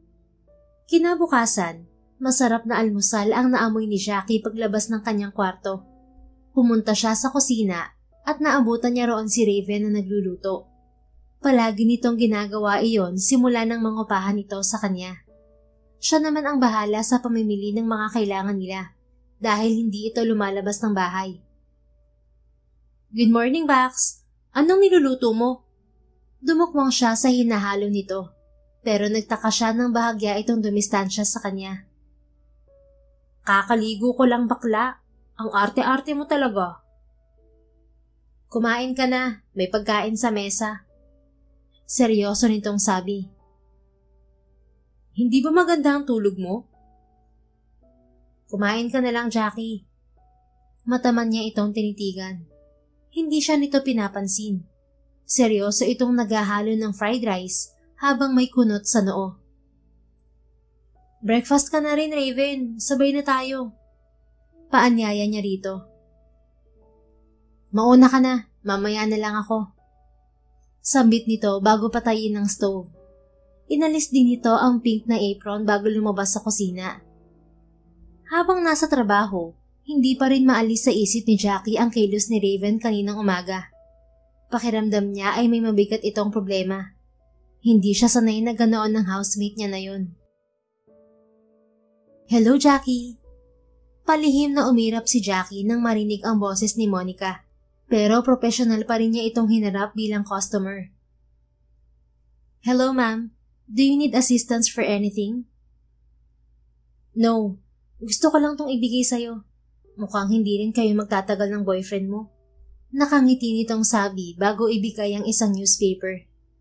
Kinabukasan, masarap na almusal ang naamoy ni Jackie paglabas ng kanyang kwarto. Pumunta siya sa kusina at naabutan niya roon si Raven na nagluluto. Palagi nitong ginagawa iyon simula ng mangupahan ito sa kanya. Siya naman ang bahala sa pamimili ng mga kailangan nila dahil hindi ito lumalabas ng bahay. Good morning, Bax. Anong niluluto mo? Dumukwang siya sa hinahalo nito, pero nagtaka siya nang bahagya itong dumistansya sa kanya. Kakaligo ko lang, bakla. Ang arte-arte mo talaga. Kumain ka na, may pagkain sa mesa. Seryoso nitong sabi. Hindi ba maganda ang tulog mo? Kumain ka na lang, Jackie. Mataman niya itong tinitigan. Hindi siya nito pinapansin. Seryoso itong naghahalo ng fried rice habang may kunot sa noo. Breakfast ka na rin, Raven. Sabay na tayo. Paanyaya niya rito. Mauna ka na. Mamaya na lang ako. Sambit nito bago patayin ng stove. Inalis din nito ang pink na apron bago lumabas sa kusina. Habang nasa trabaho, hindi pa rin maalis sa isip ni Jackie ang kilos ni Raven kaninang umaga. Pakiramdam niya ay may mabigat itong problema. Hindi siya sanay na ganoon ng housemate niya na yun. Hello, Jackie. Palihim na umirap si Jackie nang marinig ang boses ni Monica. Pero professional pa rin niya itong hinarap bilang customer. Hello, ma'am. Do you need assistance for anything? No. Gusto ko lang tong ibigay sa'yo. Mukhang hindi rin kayo magtatagal ng boyfriend mo. Nakangiti nitong sabi bago ibigay ang isang newspaper.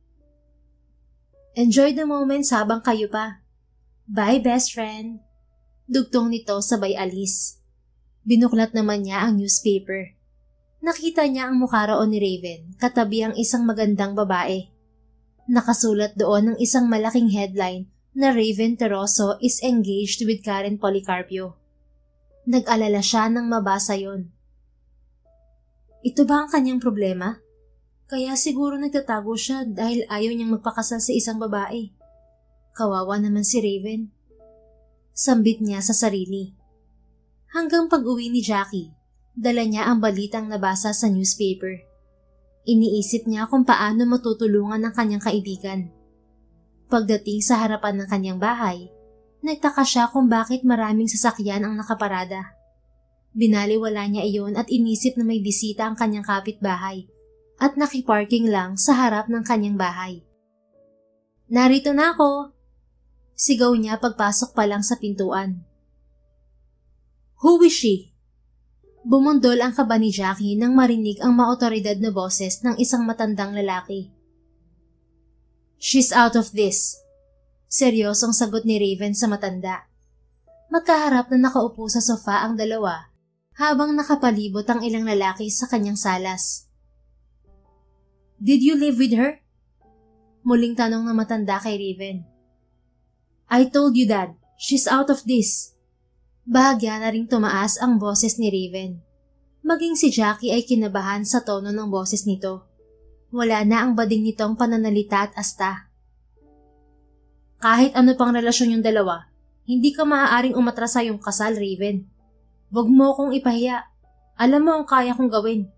Enjoy the moments habang kayo pa. Bye, best friend. Dugtong nito sabay alis. Binuklat naman niya ang newspaper. Nakita niya ang mukha roon ni Raven, katabi ang isang magandang babae. Nakasulat doon ng isang malaking headline na Raven Teroso is engaged with Karen Policarpio. Nag-alala siya nang mabasa yon. Ito ba ang kanyang problema? Kaya siguro nagtatago siya dahil ayaw niyang magpakasal sa isang babae. Kawawa naman si Raven. Sambit niya sa sarili. Hanggang pag-uwi ni Jackie, dala niya ang balitang nabasa sa newspaper. Iniisip niya kung paano matutulungan ang kanyang kaibigan. Pagdating sa harapan ng kanyang bahay, nagtaka siya kung bakit maraming sasakyan ang nakaparada. Binaliwala niya iyon at inisip na may bisita ang kanyang kapitbahay at nakiparking lang sa harap ng kanyang bahay. Narito na ako! Sigaw niya pagpasok pa lang sa pintuan. Who is she? Bumundol ang kaba ni Jackie nang marinig ang maotoridad na boses ng isang matandang lalaki. She's out of this. Seryosong sagot ni Raven sa matanda. Magkaharap na nakaupo sa sofa ang dalawa habang nakapalibot ang ilang lalaki sa kanyang salas. Did you live with her? Muling tanong ng matanda kay Raven. I told you, Dad. She's out of this. Bahagya na ring tumaas ang boses ni Raven. Maging si Jackie ay kinabahan sa tono ng boses nito. Wala na ang bading nitong pananalita at asta. Kahit ano pang relasyon yung dalawa, hindi ka maaaring umatras sa iyong kasal, Raven. Huwag mo akong ipahiya. Alam mo ang kaya kong gawin.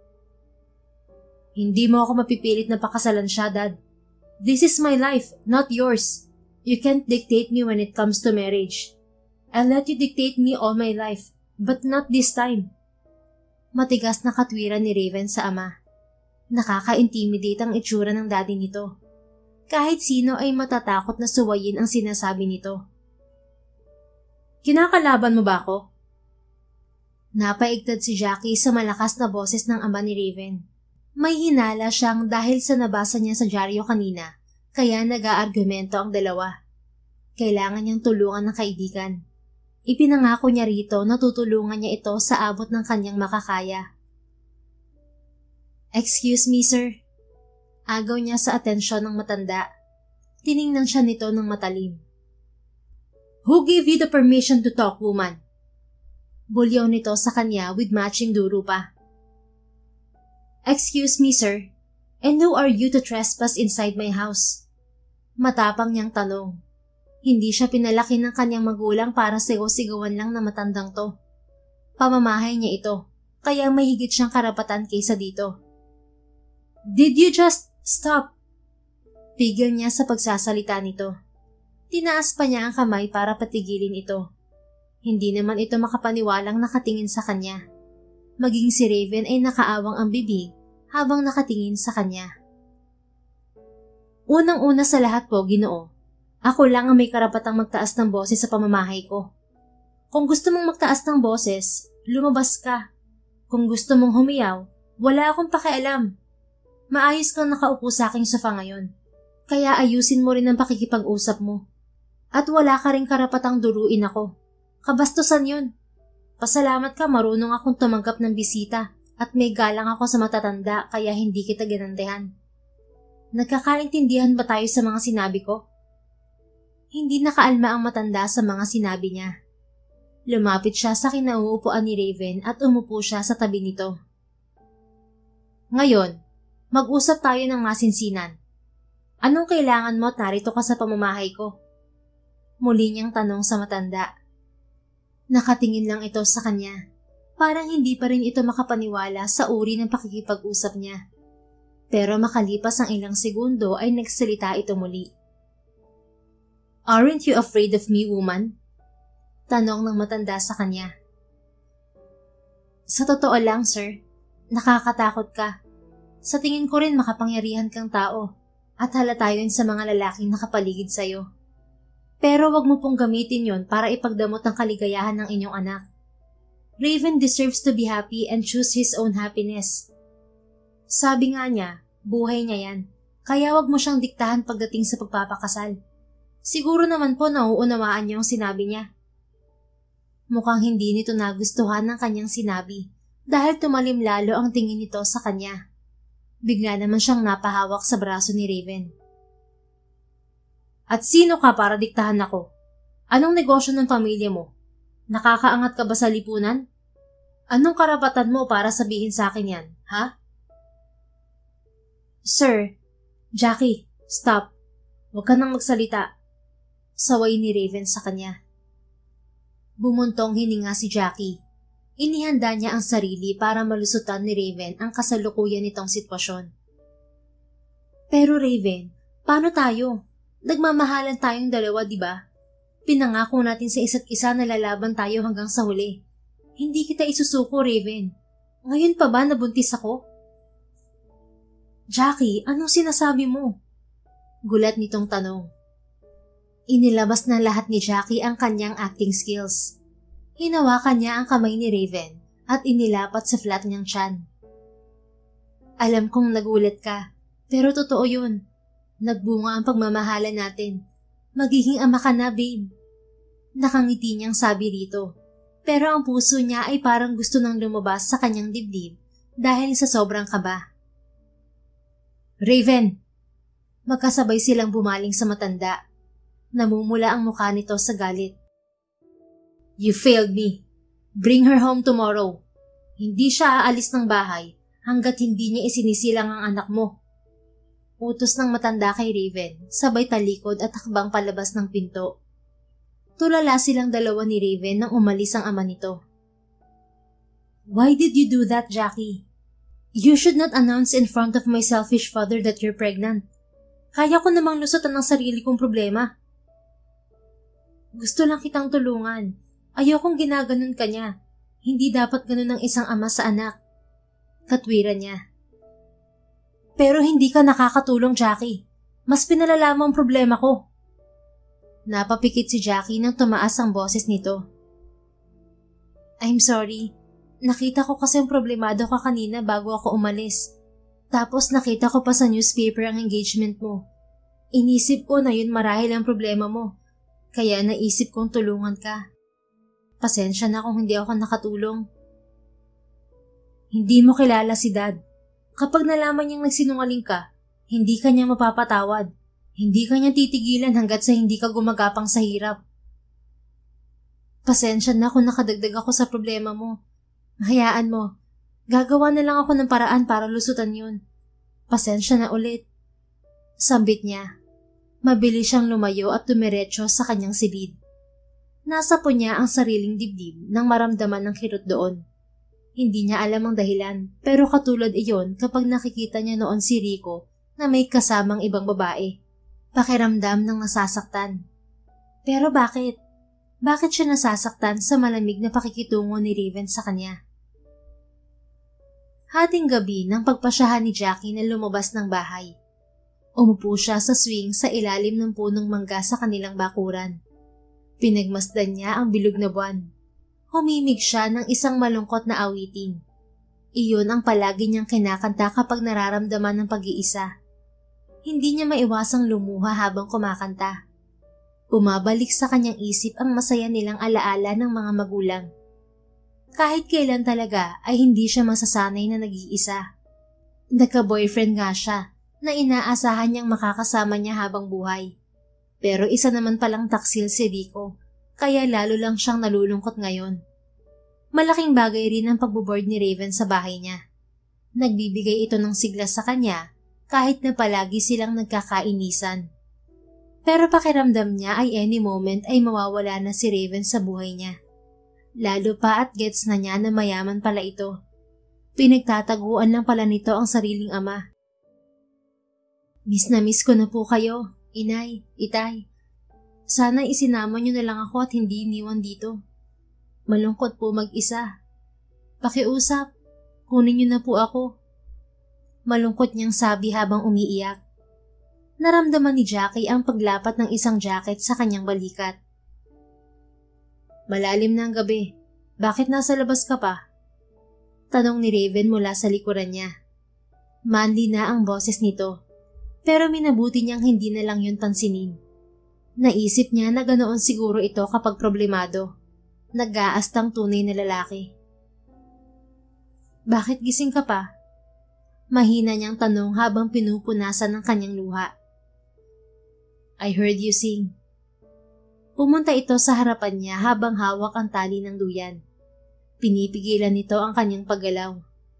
Hindi mo ako mapipilit na pakasalan siya, Dad. This is my life, not yours. You can't dictate me when it comes to marriage. I'll let you dictate me all my life, but not this time. Matigas na katwiran ni Raven sa ama. Nakaka-intimidate ang itsura ng daddy nito. Kahit sino ay matatakot na suwayin ang sinasabi nito. Kinakalaban mo ba ako? Napaigtad si Jackie sa malakas na boses ng ama ni Raven. May hinala siyang dahil sa nabasa niya sa dyaryo kanina, kaya nag-aargumento ang dalawa. Kailangan niyang tulungan ng kaibigan. Ipinangako niya rito na tutulungan niya ito sa abot ng kanyang makakaya. Excuse me, sir. Agaw niya sa atensyon ng matanda. Tiningnan siya nito ng matalim. Who gave you the permission to talk, woman? Bulyaw nito sa kanya with matching duro pa. Excuse me, sir. And who are you to trespass inside my house? Matapang niyang tanong. Hindi siya pinalaki ng kanyang magulang para sigaw-sigawan lang na matandang to. Pamamahay niya ito, kaya may higit siyang karapatan kaysa dito. Did you just stop? Pigil niya sa pagsasalita nito. Tinaas pa niya ang kamay para patigilin ito. Hindi naman ito makapaniwalang nakatingin sa kanya. Maging si Raven ay nakaawang ang bibig habang nakatingin sa kanya. Unang-una sa lahat po, Ginoo, ako lang ang may karapatang magtaas ng boses sa pamamahay ko. Kung gusto mong magtaas ng boses, lumabas ka. Kung gusto mong humiyaw, wala akong pakialam. Maayos kang nakaupo sa aking sofa ngayon. Kaya ayusin mo rin ang pakikipag-usap mo. At wala ka rin karapatang duruin ako. Kabastusan yun. Pasalamat ka, marunong akong tumanggap ng bisita at may galang ako sa matatanda kaya hindi kita ginantihan. Nagkakaintindihan ba tayo sa mga sinabi ko? Hindi nakaalma ang matanda sa mga sinabi niya. Lumapit siya sa kinauupuan ni Raven at umupo siya sa tabi nito. Ngayon, mag-usap tayo ng masinsinan. Anong kailangan mo at narito ka sa pamamahay ko? Muli niyang tanong sa matanda. Nakatingin lang ito sa kanya. Parang hindi pa rin ito makapaniwala sa uri ng pakikipag-usap niya. Pero makalipas ang ilang segundo ay nagsalita ito muli. Aren't you afraid of me, woman? Tanong ng matanda sa kanya. Sa totoo lang, sir, nakakatakot ka. Sa tingin ko rin makapangyarihan kang tao at halata yun sa mga lalaking nakapaligid sa'yo. Pero wag mo pong gamitin yon para ipagdamot ang kaligayahan ng inyong anak. Raven deserves to be happy and choose his own happiness. Sabi nga niya, buhay niya yan, kaya wag mo siyang diktahan pagdating sa pagpapakasal. Siguro naman po nauunawaan niyo ang sinabi niya. Mukhang hindi nito nagustuhan ng kanyang sinabi dahil tumalim lalo ang tingin nito sa kanya. Bigla naman siyang napahawak sa braso ni Raven. At sino ka para diktahan ako? Anong negosyo ng pamilya mo? Nakakaangat ka ba sa lipunan? Anong karapatan mo para sabihin sa akin yan, ha? Sir, Jackie, stop. Huwag ka nang magsalita. Saway ni Raven sa kanya. Bumuntong hininga si Jackie. Inihanda niya ang sarili para malusutan ni Raven ang kasalukuyan nitong sitwasyon. Pero Raven, paano tayo? Nagmamahalan tayong dalawa, di ba? Pinangako natin sa isa't isa na lalaban tayo hanggang sa huli. Hindi kita isusuko, Raven. Ngayon pa ba nabuntis ako? Jackie, anong sinasabi mo? Gulat nitong tanong. Inilabas na lahat ni Jackie ang kanyang acting skills. Hinawakan niya ang kamay ni Raven at inilapat sa flat niyang tiyan. Alam kong nagulat ka, pero totoo yun. Nagbunga ang pagmamahalan natin. Magiging ama ka na, babe. Nakangiti niyang sabi rito. Pero ang puso niya ay parang gusto nang lumabas sa kanyang dibdib dahil sa sobrang kaba. Raven! Magkasabay silang bumaling sa matanda. Namumula ang mukha nito sa galit. You failed me. Bring her home tomorrow. Hindi siya aalis ng bahay hanggat hindi niya isinisilang ang anak mo. Utos ng matanda kay Raven, sabay talikod at hakbang palabas ng pinto. Tulala silang dalawa ni Raven nang umalis ang ama nito. Why did you do that, Jackie? You should not announce in front of my selfish father that you're pregnant. Kaya ko namang lusutan ng sarili kong problema. Gusto lang kitang tulungan. Ayokong ginaganon ka niya. Hindi dapat ganun ng isang ama sa anak. Katwiran niya. Pero hindi ka nakakatulong, Jackie. Mas pinalala mo ang problema ko. Napapikit si Jackie nang tumaas ang boses nito. I'm sorry. Nakita ko kasi ang problemado ka kanina bago ako umalis. Tapos nakita ko pa sa newspaper ang engagement mo. Inisip ko na yun marahil ang problema mo. Kaya naisip kong tulungan ka. Pasensya na kung hindi ako nakatulong. Hindi mo kilala si Dad. Kapag nalaman niyang nagsinungaling ka, hindi ka niya mapapatawad. Hindi ka niya titigilan hanggat sa hindi ka gumagapang sa hirap. Pasensya na kung nakadagdag ako sa problema mo. Hayaan mo. Gagawa na lang ako ng paraan para lusutan yun. Pasensya na ulit. Sambit niya. Mabilis siyang lumayo at dumiretso sa kanyang silid. Nasa po niya ang sariling dibdib nang maramdaman ng kirot doon. Hindi niya alam ang dahilan, pero katulad iyon kapag nakikita niya noon si Rico na may kasamang ibang babae. Pakiramdam ng nasasaktan. Pero bakit? Bakit siya nasasaktan sa malamig na pakikitungo ni Raven sa kanya? Hating gabi nang pagpasyahan ni Jackie na lumabas ng bahay. Umupo siya sa swing sa ilalim ng punong mangga sa kanilang bakuran. Pinagmasdan niya ang bilog na buwan. Humimig siya ng isang malungkot na awitin. Iyon ang palagi niyang kinakanta kapag nararamdaman ng pag-iisa. Hindi niya maiwasang lumuha habang kumakanta. Bumabalik sa kanyang isip ang masaya nilang alaala ng mga magulang. Kahit kailan talaga ay hindi siya masasanay na nag-iisa. Nagka-boyfriend nga siya na inaasahan niyang makakasama niya habang buhay. Pero isa naman palang taksil si Rico, kaya lalo lang siyang nalulungkot ngayon. Malaking bagay rin ang pagboboard ni Raven sa bahay niya. Nagbibigay ito ng sigla sa kanya kahit na palagi silang nagkakainisan. Pero pakiramdam niya ay any moment ay mawawala na si Raven sa buhay niya. Lalo pa at gets na niya na mayaman pala ito. Pinagtataguan lang pala nito ang sariling ama. Miss na miss ko na po kayo, inay, itay. Sana isinama niyo na lang ako at hindi iniwan dito. Malungkot po mag-isa. Pakiusap, kunin niyo na po ako. Malungkot niyang sabi habang umiiyak. Naramdaman ni Jackie ang paglapat ng isang jacket sa kanyang balikat. Malalim na ang gabi. Bakit nasa labas ka pa? Tanong ni Raven mula sa likuran niya. Manly na ang boses nito. Pero minabuti niyang hindi na lang yun pansinin. Naisip niya na ganoon siguro ito kapag problemado. Nag-aastang tunay na lalaki. Bakit gising ka pa? Mahina niyang tanong habang pinupunasan ng kanyang luha. I heard you sing. Pumunta ito sa harapan niya habang hawak ang tali ng duyan. Pinipigilan nito ang kanyang paggalaw.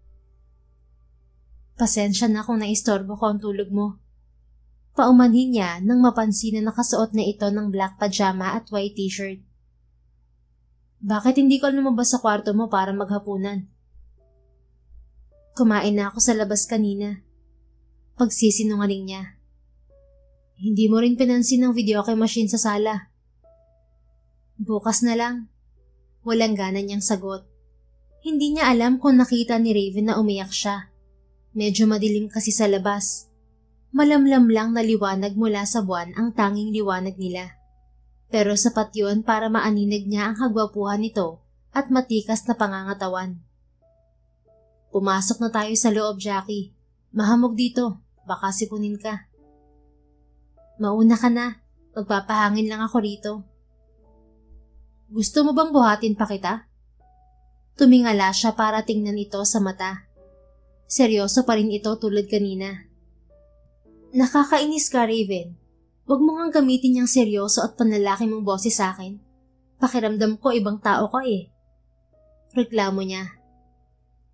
Pasensya na kung naistorbo ko ang tulog mo. Paumanhin niya nang mapansin na nakasuot na ito ng black pajama at white t-shirt. Bakit hindi ka lumabas sa kwarto mo para maghapunan? Kumain na ako sa labas kanina. Pagsisinungaling niya. Hindi mo rin pinansin ang videoke machine sa sala. Bukas na lang. Walang gana niyang sagot. Hindi niya alam kung nakita ni Raven na umiyak siya. Medyo madilim kasi sa labas. Malamlam lang na liwanag mula sa buwan ang tanging liwanag nila. Pero sapat yun para maaninag niya ang kagwapuhan nito at matikas na pangangatawan. Pumasok na tayo sa loob, Jackie. Mahamog dito. Baka sipunin ka. Mauna ka na. Magpapahangin lang ako rito. Gusto mo bang buhatin pa kita? Tumingala siya para tingnan ito sa mata. Seryoso pa rin ito tulad kanina. Nakakainis ka, Raven. Huwag mo ngang gamitin niyang seryoso at panlalaki mong boses sa akin. Pakiramdam ko ibang tao ka eh. Reklamo niya.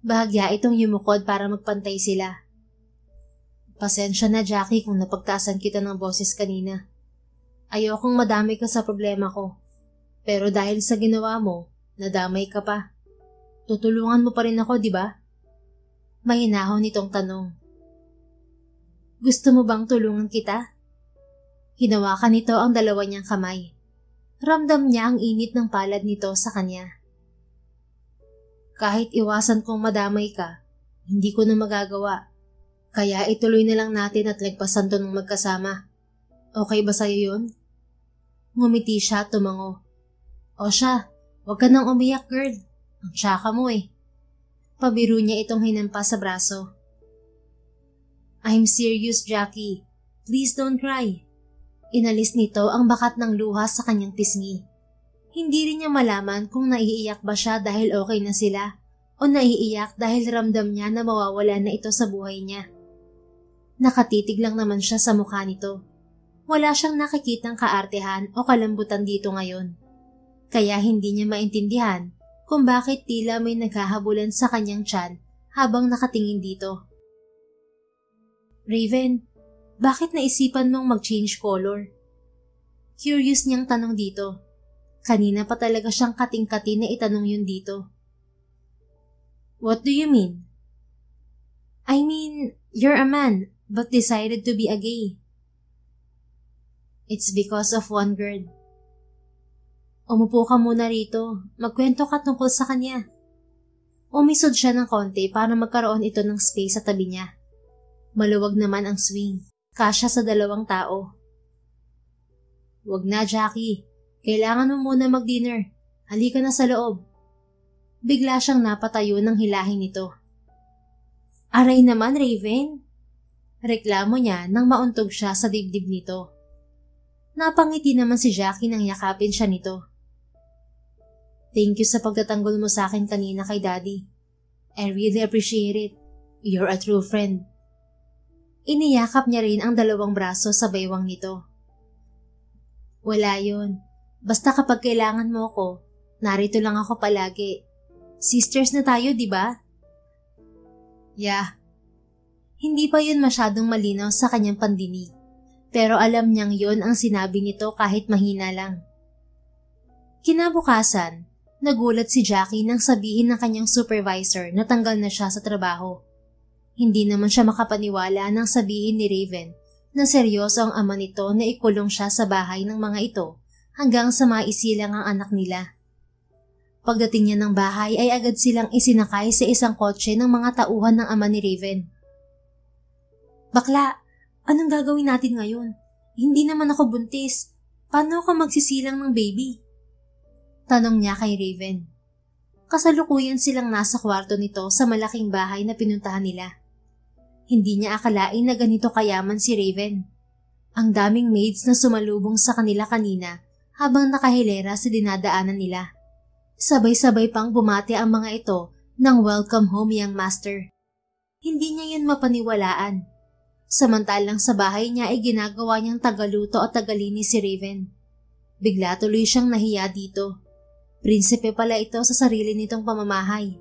Bahagya itong yumukod para magpantay sila. Pasensya na, Jackie, kung napagtasan kita ng boses kanina. Ayokong madamay ka sa problema ko. Pero dahil sa ginawa mo, nadamay ka pa. Tutulungan mo pa rin ako, di ba? Mahinahon nitong tanong. Gusto mo bang tulungan kita? Hinawakan nito ang dalawa niyang kamay. Ramdam niya ang init ng palad nito sa kanya. Kahit iwasan kong madamay ka, hindi ko na magagawa. Kaya ituloy na lang natin at lagpasan to ng magkasama. Okay ba sa'yo yun? Ngumiti siya at tumango. O siya, huwag ka nang umiyak, girl. Ang tsaka mo eh. Pabiro niya itong hinampas sa braso. I'm serious, Jackie. Please don't cry. Inalis nito ang bakat ng luha sa kanyang pisngi. Hindi rin niya malaman kung naiiyak ba siya dahil okay na sila o naiiyak dahil ramdam niya na mawawala na ito sa buhay niya. Nakatitig lang naman siya sa mukha nito. Wala siyang nakikitang kaartehan o kalambutan dito ngayon. Kaya hindi niya maintindihan kung bakit tila may naghahabulan sa kanyang tiyan habang nakatingin dito. Raven, bakit naisipan mong mag-change color? Curious niyang tanong dito. Kanina pa talaga siyang kating-kati na itanong yun dito. What do you mean? I mean, you're a man, but decided to be a gay. It's because of one girl. Umupo ka muna rito. Magkwento ka tungkol sa kanya. Umisod siya ng konti para magkaroon ito ng space sa tabi niya. Maluwag naman ang swing. Kasya sa 2 tao. Wag na, Jackie. Kailangan mo muna mag-dinner. Halika na sa loob. Bigla siyang napatayo ng hilahin nito. Aray naman, Raven. Reklamo niya nang mauntog siya sa dibdib nito. Napangiti naman si Jackie nang yakapin siya nito. Thank you sa pagtatanggol mo sa akin kanina kay Daddy. I really appreciate it. You're a true friend. Iniyakap niya rin ang 2 braso sa baywang nito. Wala yun. Basta kapag kailangan mo ko, narito lang ako palagi. Sisters na tayo, di ba? Yeah. Hindi pa yun masyadong malinaw sa kanyang pandinig. Pero alam niyang yun ang sinabi nito kahit mahina lang. Kinabukasan, nagulat si Jackie nang sabihin ng kanyang supervisor na tanggal na siya sa trabaho. Hindi naman siya makapaniwala nang sabihin ni Raven na seryoso ang ama nito na ikulong siya sa bahay ng mga ito hanggang sa maisilang ang anak nila. Pagdating niya ng bahay ay agad silang isinakay sa isang kotse ng mga tauhan ng ama ni Raven. Bakla, anong gagawin natin ngayon? Hindi naman ako buntis. Paano ako magsisilang ng baby? Tanong niya kay Raven. Kasalukuyan silang nasa kwarto nito sa malaking bahay na pinuntahan nila. Hindi niya akalain na ganito kayaman si Raven. Ang daming maids na sumalubong sa kanila kanina habang nakahilera sa dinadaanan nila. Sabay-sabay pang bumati ang mga ito ng welcome home young master. Hindi niya yun mapaniwalaan. Samantalang sa bahay niya ay ginagawa niyang tagaluto at tagalinis si Raven. Bigla tuloy siyang nahiya dito. Prinsipe pala ito sa sarili nitong pamamahay.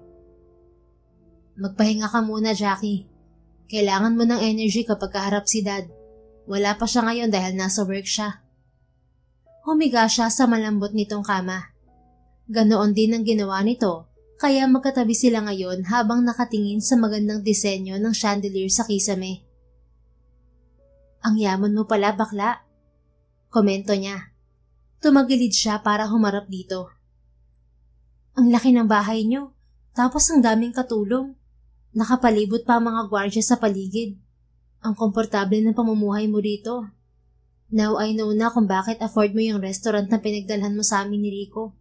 Magpahinga ka muna, Jackie. Kailangan mo ng energy kapag kaharap si Dad. Wala pa siya ngayon dahil nasa work siya. Humiga siya sa malambot nitong kama. Ganoon din ang ginawa nito, kaya magkatabi sila ngayon habang nakatingin sa magandang disenyo ng chandelier sa kisame. Ang yaman mo pala, bakla. Komento niya. Tumagilid siya para humarap dito. Ang laki ng bahay niyo, tapos ang daming katulong. Nakapalibot pa ang mga gwardiya sa paligid. Ang komportable ng pamumuhay mo rito. Now I know na kung bakit afford mo yung restaurant na pinagdalhan mo sa amin ni Rico.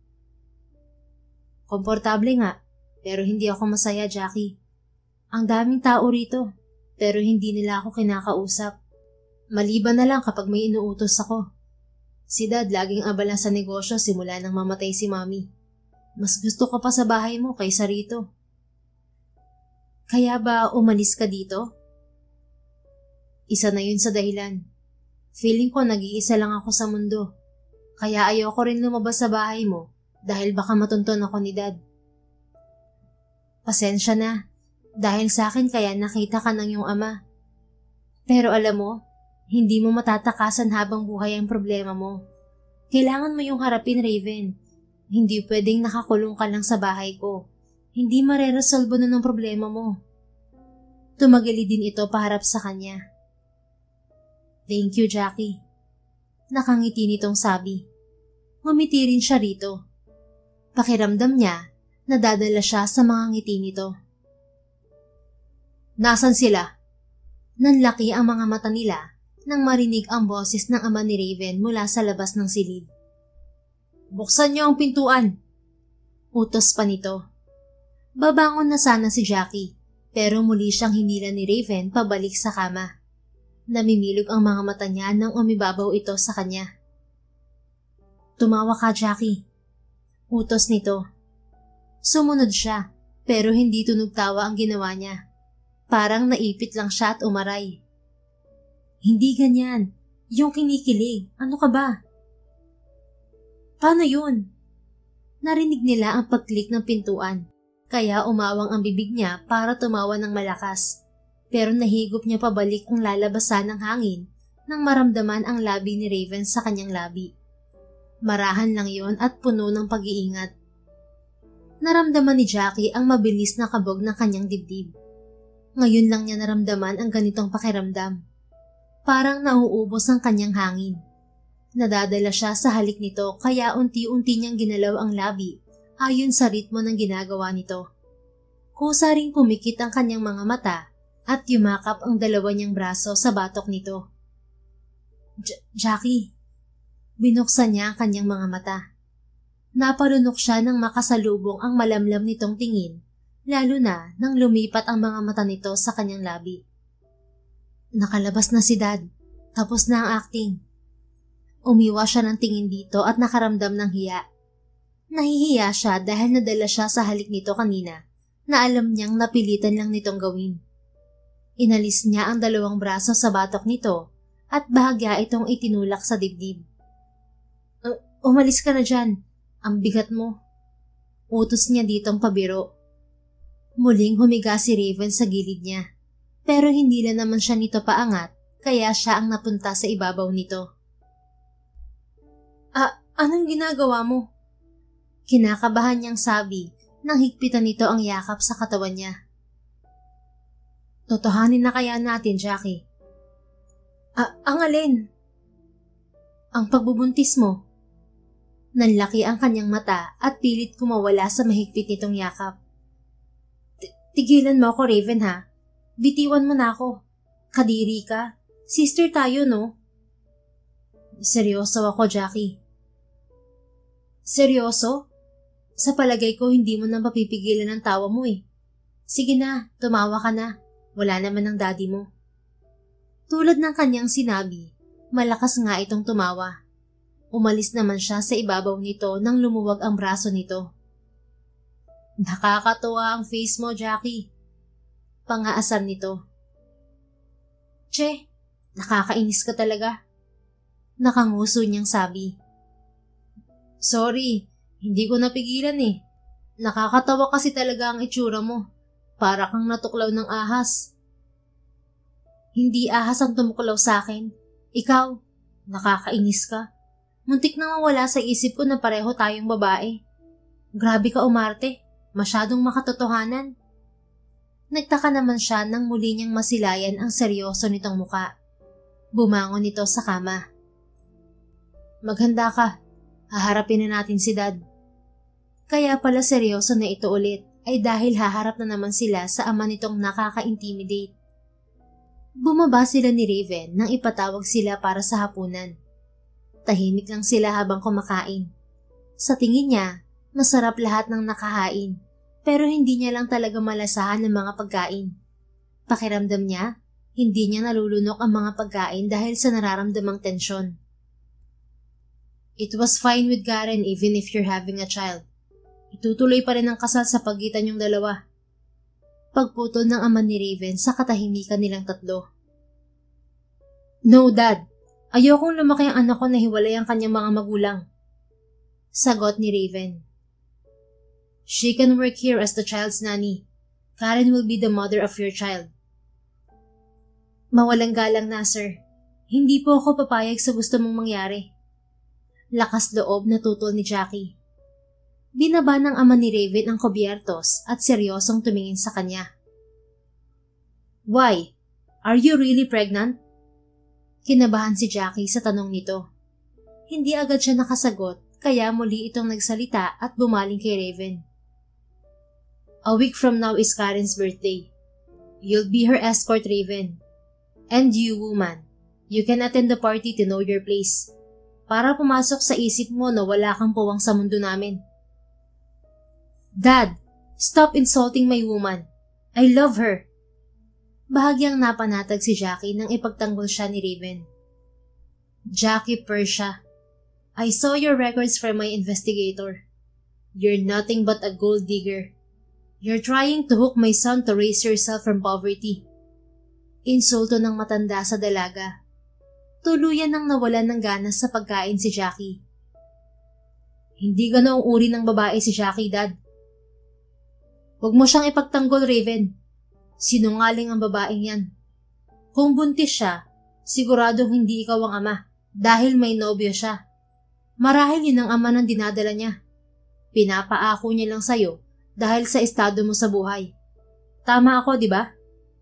Komportable nga, pero hindi ako masaya, Jackie. Ang daming tao rito, pero hindi nila ako kinakausap. Maliban na lang kapag may inuutos ako. Si Dad laging abala sa negosyo simula nang mamatay si Mommy. Mas gusto ko pa sa bahay mo kaysa rito. Kaya ba umalis ka dito? Isa na yun sa dahilan. Feeling ko nag-iisa lang ako sa mundo. Kaya ayoko rin lumabas sa bahay mo dahil baka matunton ako ni Dad. Pasensya na. Dahil sa akin kaya nakita ka ng iyong ama. Pero alam mo, hindi mo matatakasan habang buhay ang problema mo. Kailangan mo yung harapin, Raven. Hindi pwedeng nakakulong ka lang sa bahay ko. Hindi mareresolbo na ng problema mo. Tumagili din ito paharap sa kanya. Thank you, Jackie. Nakangiti nitong sabi. Ngumiti rin siya rito. Pakiramdam niya, nadadala siya sa mga ngiti nito. Nasaan sila? Nanlaki ang mga mata nila nang marinig ang boses ng ama ni Raven mula sa labas ng silid. Buksan niyo ang pintuan! Utos pa nito. Babangon na sana si Jackie, pero muli siyang hinila ni Raven pabalik sa kama. Namimilog ang mga mata niya nang umibabaw ito sa kanya. Tumawa ka, Jackie. Utos nito. Sumunod siya, pero hindi tunog tawa ang ginawa niya. Parang naipit lang siya at umaray. Hindi ganyan. Yung kinikilig. Ano ka ba? Paano yun? Narinig nila ang pag-click ng pintuan, kaya umawang ang bibig niya para tumawa ng malakas. Pero nahigop niya pabalik ang lalabasan ng hangin nang maramdaman ang labi ni Raven sa kanyang labi. Marahan lang yon at puno ng pag-iingat. Naramdaman ni Jackie ang mabilis na kabog ng kanyang dibdib. Ngayon lang niya naramdaman ang ganitong pakiramdam. Parang nauubos ang kanyang hangin. Nadadala siya sa halik nito kaya unti-unti niyang ginalaw ang labi ayon sa ritmo ng ginagawa nito. Kusa ring pumikit ang kanyang mga mata at yumakap ang dalawa niyang braso sa batok nito. Jackie. Binuksan niya ang kanyang mga mata. Napalunok siya nang makasalubong ang malamlam nitong tingin, lalo na nang lumipat ang mga mata nito sa kanyang labi. Nakalabas na si Dad. Tapos na ang acting. Umiwas siya ng tingin dito at nakaramdam ng hiya. Nahihiya siya dahil nadala siya sa halik nito kanina na alam niyang napilitan lang nitong gawin. Inalis niya ang dalawang braso sa batok nito at bahagya itong itinulak sa dibdib. Umalis ka na dyan. Ang bigat mo. Utos niya ditong pabiro. Muling humiga si Raven sa gilid niya. Pero hindi na naman siya nito paangat, kaya siya ang napunta sa ibabaw nito. Anong ginagawa mo? Kinakabahan niyang sabi nang higpitan nito ang yakap sa katawan niya. Totohanin na kaya natin, Jackie? Ang alin? Ang pagbubuntis mo. Nanlaki ang kanyang mata at pilit kumawala sa mahigpit nitong yakap. Tigilan mo ako, Raven, ha? Bitiwan mo na ako. Kadiri ka. Sister tayo, no? Seryoso ako, Jackie. Seryoso? Sa palagay ko, hindi mo na mapipigilan ang tawa mo eh. Sige na, tumawa ka na. Wala naman ang daddy mo. Tulad ng kanyang sinabi, malakas nga itong tumawa. Umalis naman siya sa ibabaw nito nang lumuwag ang braso nito. Nakakatuwa ang face mo, Jackie. Pangaasar nito. Che, nakakainis ka talaga. Nakanguso niyang sabi. Sorry, hindi ko napigilan eh. Nakakatawa kasi talaga ang itsura mo. Para kang natuklaw ng ahas. Hindi ahas ang tumuklaw sa akin. Ikaw, nakakainis ka. Muntik na mawala sa isip ko na pareho tayong babae. Grabe ka umarte. Masyadong makatotohanan. Nagtaka naman siya nang muli niyang masilayan ang seryoso nitong muka. Bumangon ito sa kama. Maghanda ka. Haharapin na natin si Dad. Kaya pala seryoso na ito ulit ay dahil haharap na naman sila sa ama nitong nakaka-intimidate. Bumaba sila ni Raven nang ipatawag sila para sa hapunan. Tahimik lang sila habang kumakain. Sa tingin niya, masarap lahat ng nakahain, pero hindi niya lang talaga malasahan ng mga pagkain. Pakiramdam niya, hindi niya nalulunok ang mga pagkain dahil sa nararamdamang tensyon. It was fine with Karen even if you're having a child. Itutuloy pa rin ang kasal sa pagitan yung dalawa. Pagputol ng ama ni Raven sa katahimikan nilang tatlo. No, Dad. Ayokong lumaki ang anak ko na hiwalay ang kanyang mga magulang. Sagot ni Raven. She can work here as the child's nanny. Karen will be the mother of your child. Mawalang galang na, sir. Hindi po ako papayag sa gusto mong mangyari. Lakas loob na tutol ni Jackie. Binaba ng ama ni Raven ang kubyertos at seryosong tumingin sa kanya. Why? Are you really pregnant? Kinabahan si Jackie sa tanong nito. Hindi agad siya nakasagot kaya muli itong nagsalita at bumaling kay Raven. A week from now is Karen's birthday. You'll be her escort, Raven. And you, woman, you can attend the party to know your place. Para pumasok sa isip mo na wala kang puwang sa mundo namin. Dad, stop insulting my woman. I love her. Bahagyang napanatag si Jackie nang ipagtanggol siya ni Raven. Jackie Persia, I saw your records from my investigator. You're nothing but a gold digger. You're trying to hook my son to raise yourself from poverty. Insulto ng matanda sa dalaga. Tuluyan nang nawalan ng ganas sa pagkain si Jackie. Hindi ganoong uri ng babae si Jackie, Dad. Huwag mo siyang ipagtanggol, Raven. Sinungaling ang babaeng yan. Kung buntis siya, siguradong hindi ikaw ang ama dahil may nobyo siya. Marahil yun ang ama ng dinadala niya. Pinapaako niya lang sa'yo dahil sa estado mo sa buhay. Tama ako, di ba?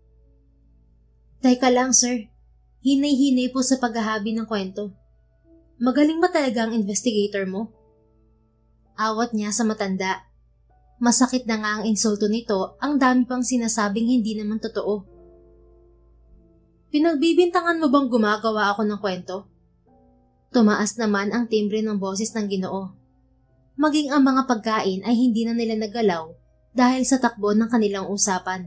Teka lang, sir. Hinay-hinay po sa paghahabi ng kwento. Magaling ba talaga ang investigator mo? Awat niya sa matanda. Masakit na nga ang insulto nito, ang dami pang sinasabing hindi naman totoo. Pinagbibintangan mo bang gumagawa ako ng kwento? Tumaas naman ang timbre ng boses ng Ginoo. Maging ang mga pagkain ay hindi na nila nagalaw dahil sa takbo ng kanilang usapan.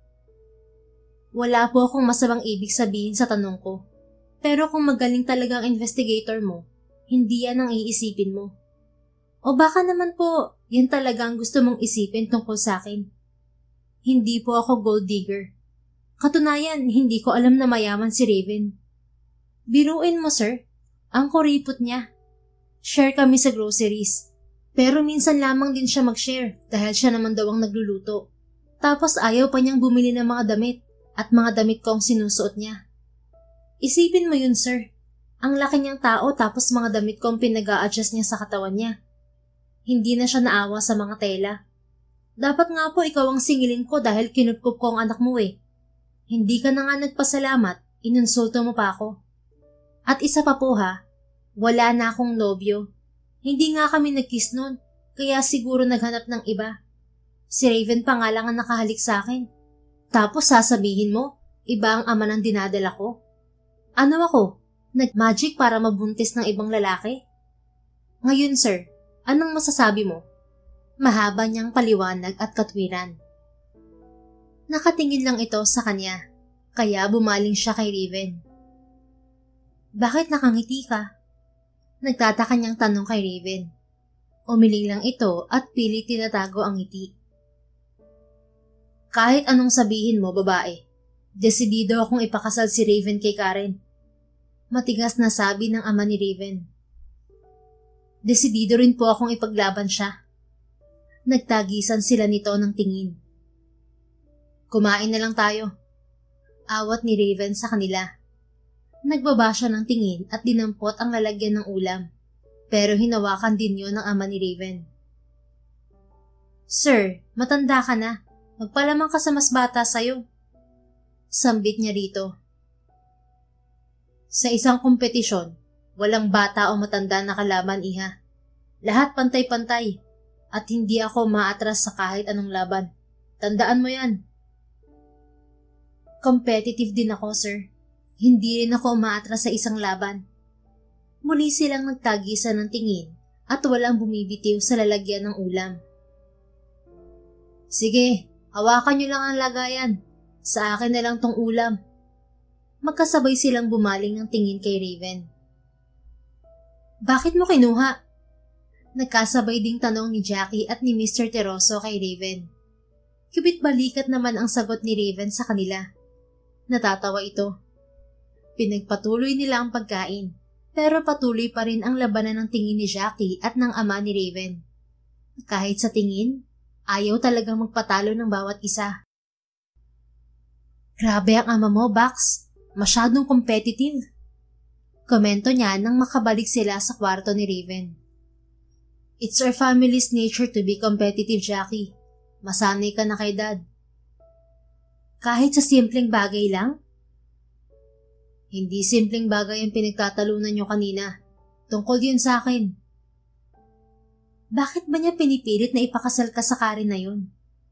Wala po akong masamang ibig sabihin sa tanong ko. Pero kung magaling talagang investigator mo, hindi yan ang iisipin mo. O baka naman po, yan talagang gusto mong isipin tungkol sa akin. Hindi po ako gold digger. Katunayan, hindi ko alam na mayaman si Raven. Biruin mo, sir. Ang kuripot niya. Share kami sa groceries. Pero minsan lamang din siya mag-share dahil siya naman daw ang nagluluto. Tapos ayaw pa niyang bumili ng mga damit at mga damit ko ang sinusuot niya. Isipin mo yun, sir. Ang laki niyang tao tapos mga damit ko ang pinag-a-adjust niya sa katawan niya. Hindi na siya naawa sa mga tela. Dapat nga po ikaw ang singilin ko dahil kinupkup ko ang anak mo eh. Hindi ka na nga nagpasalamat, inunsulto mo pa ako. At isa pa po ha, wala na akong nobyo. Hindi nga kami nag-kiss nun, kaya siguro naghanap ng iba. Si Raven pa nga lang ang nakahalik sa akin. Tapos sasabihin mo, iba ang ama ng dinadala ko. Ano ako? Nag-magic para mabuntis ng ibang lalaki? Ngayon sir, anong masasabi mo? Mahaba niyang paliwanag at katwiran. Nakatingin lang ito sa kanya, kaya bumaling siya kay Raven. Bakit nakangiti ka? Nagtataka niyang tanong kay Raven. Umiling lang ito at pilit tinatago ang ngiti. Kahit anong sabihin mo, babae, desidido akong ipakasal si Raven kay Karen. Matigas na sabi ng ama ni Raven. Desidido rin po akong ipaglaban siya. Nagtagisan sila nito ng tingin. Kumain na lang tayo. Awat ni Raven sa kanila. Nagbaba siya ng tingin at dinampot ang lalagyan ng ulam. Pero hinawakan din yon ng ama ni Raven. Sir, matanda ka na. Magpalamang ka sa mas bata sa'yo. Sambit niya rito. Sa isang kompetisyon, walang bata o matanda na kalaban, iha. Lahat pantay-pantay. At hindi ako maatras sa kahit anong laban. Tandaan mo yan. Competitive din ako, sir. Hindi rin ako umaatras sa isang laban. Muli silang nagtagisan ng tingin at walang bumibitiw sa lalagyan ng ulam. Sige, hawakan niyo lang ang lagayan. Sa akin na lang tong ulam. Magkasabay silang bumaling ng tingin kay Raven. Bakit mo kinuha? Nagkasabay ding tanong ni Jackie at ni Mr. Teroso kay Raven. Kubit balikat naman ang sagot ni Raven sa kanila. Natatawa ito. Pinagpatuloy nila ang pagkain, pero patuloy pa rin ang labanan ng tingin ni Jackie at ng ama ni Raven. Kahit sa tingin, ayaw talagang magpatalo ng bawat isa. Grabe ang ama mo, Bax. Masyadong competitive. Komento niya nang makabalik sila sa kwarto ni Raven. It's our family's nature to be competitive, Jackie. Masanay ka na kay Dad. Kahit sa simpleng bagay lang? Hindi simpleng bagay ang pinagtatalunan niyo kanina. Tungkol yun sa akin. Bakit ba niya pinipilit na ipakasal ka sa Karen na yun?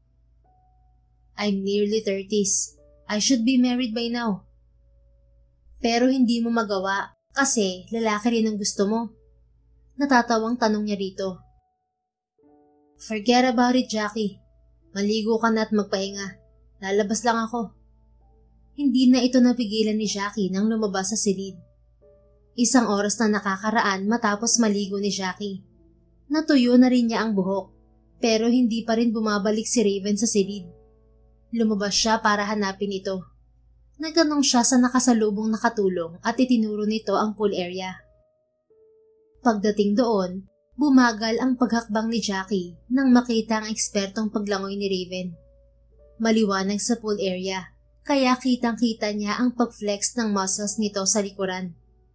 I'm nearly 30s. I should be married by now. Pero hindi mo magawa kasi lalaki rin ang gusto mo. Natatawang tanong niya rito. Forget about it, Jackie. Maligo ka na at magpahinga. Lalabas lang ako. Hindi na ito napigilan ni Jackie nang lumabas sa silid. Isang oras na nakakaraan matapos maligo ni Jackie. Natuyo na rin niya ang buhok, pero hindi pa rin bumabalik si Raven sa silid. Lumabas siya para hanapin ito. Nagtanong siya sa nakasalubong nakatulong at itinuro nito ang pool area. Pagdating doon, bumagal ang paghakbang ni Jackie nang makita ang ekspertong paglangoy ni Raven. Maliwanag sa pool area, kaya kitang-kita niya ang pag-flex ng muscles nito sa likuran.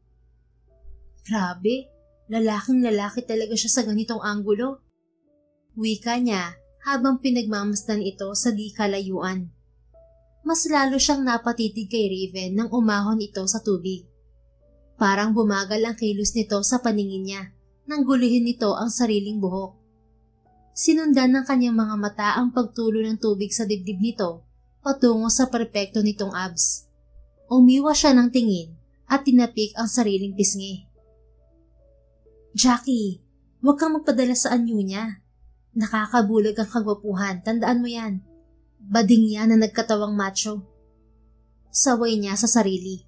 Grabe, lalaking-lalaki talaga siya sa ganitong anggulo. Wika niya habang pinagmamasdan ito sa di kalayuan. Mas lalo siyang napatitig kay Raven nang umahon ito sa tubig. Parang bumagal ang kilos nito sa paningin niya nang gulihin nito ang sariling buhok. Sinundan ng kanyang mga mata ang pagtulo ng tubig sa dibdib nito patungo sa perpekto nitong abs. Umiwas siya ng tingin at tinapik ang sariling pisngi. Jackie, huwag kang magpadala sa anyo niya. Nakakabulag ang kagwapuhan, tandaan mo yan. Bading yan na nagkatawang macho. Saway niya sa sarili.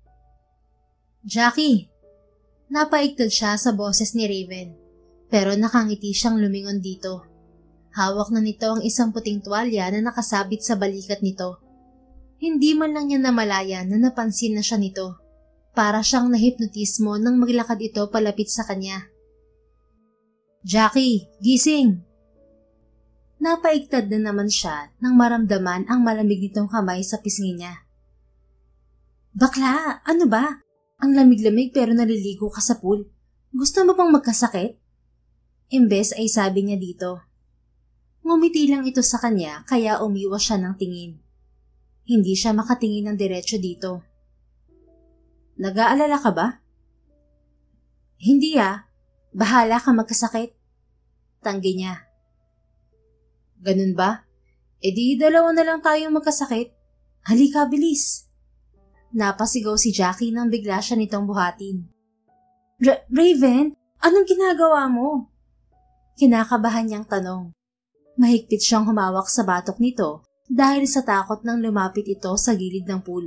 Jackie! Napaigtad siya sa boses ni Raven, pero nakangiti siyang lumingon dito. Hawak na nito ang isang puting tuwalya na nakasabit sa balikat nito. Hindi man lang niya namalayan na napansin na siya nito. Para siyang nahipnotismo nang maglakad ito palapit sa kanya. Jackie, gising! Napaigtad na naman siya nang maramdaman ang malamig nitong kamay sa pisngi niya. Bakla, ano ba? Ang lamig-lamig pero naliligo ka sa pool. Gusto mo bang magkasakit? Imbes ay sabi niya dito. Ngumiti lang ito sa kanya kaya umiwas siya ng tingin. Hindi siya makatingin ng diretso dito. Nag-aalala ka ba? Hindi bahala ka magkasakit. Tanggi niya. Ganun ba? E di dalawa na lang tayong magkasakit. Halika, bilis. Napasigaw si Jackie nang bigla siya nitong buhatin. Raven, anong ginagawa mo? Kinakabahan niyang tanong. Mahigpit siyang humawak sa batok nito dahil sa takot nang lumapit ito sa gilid ng pool.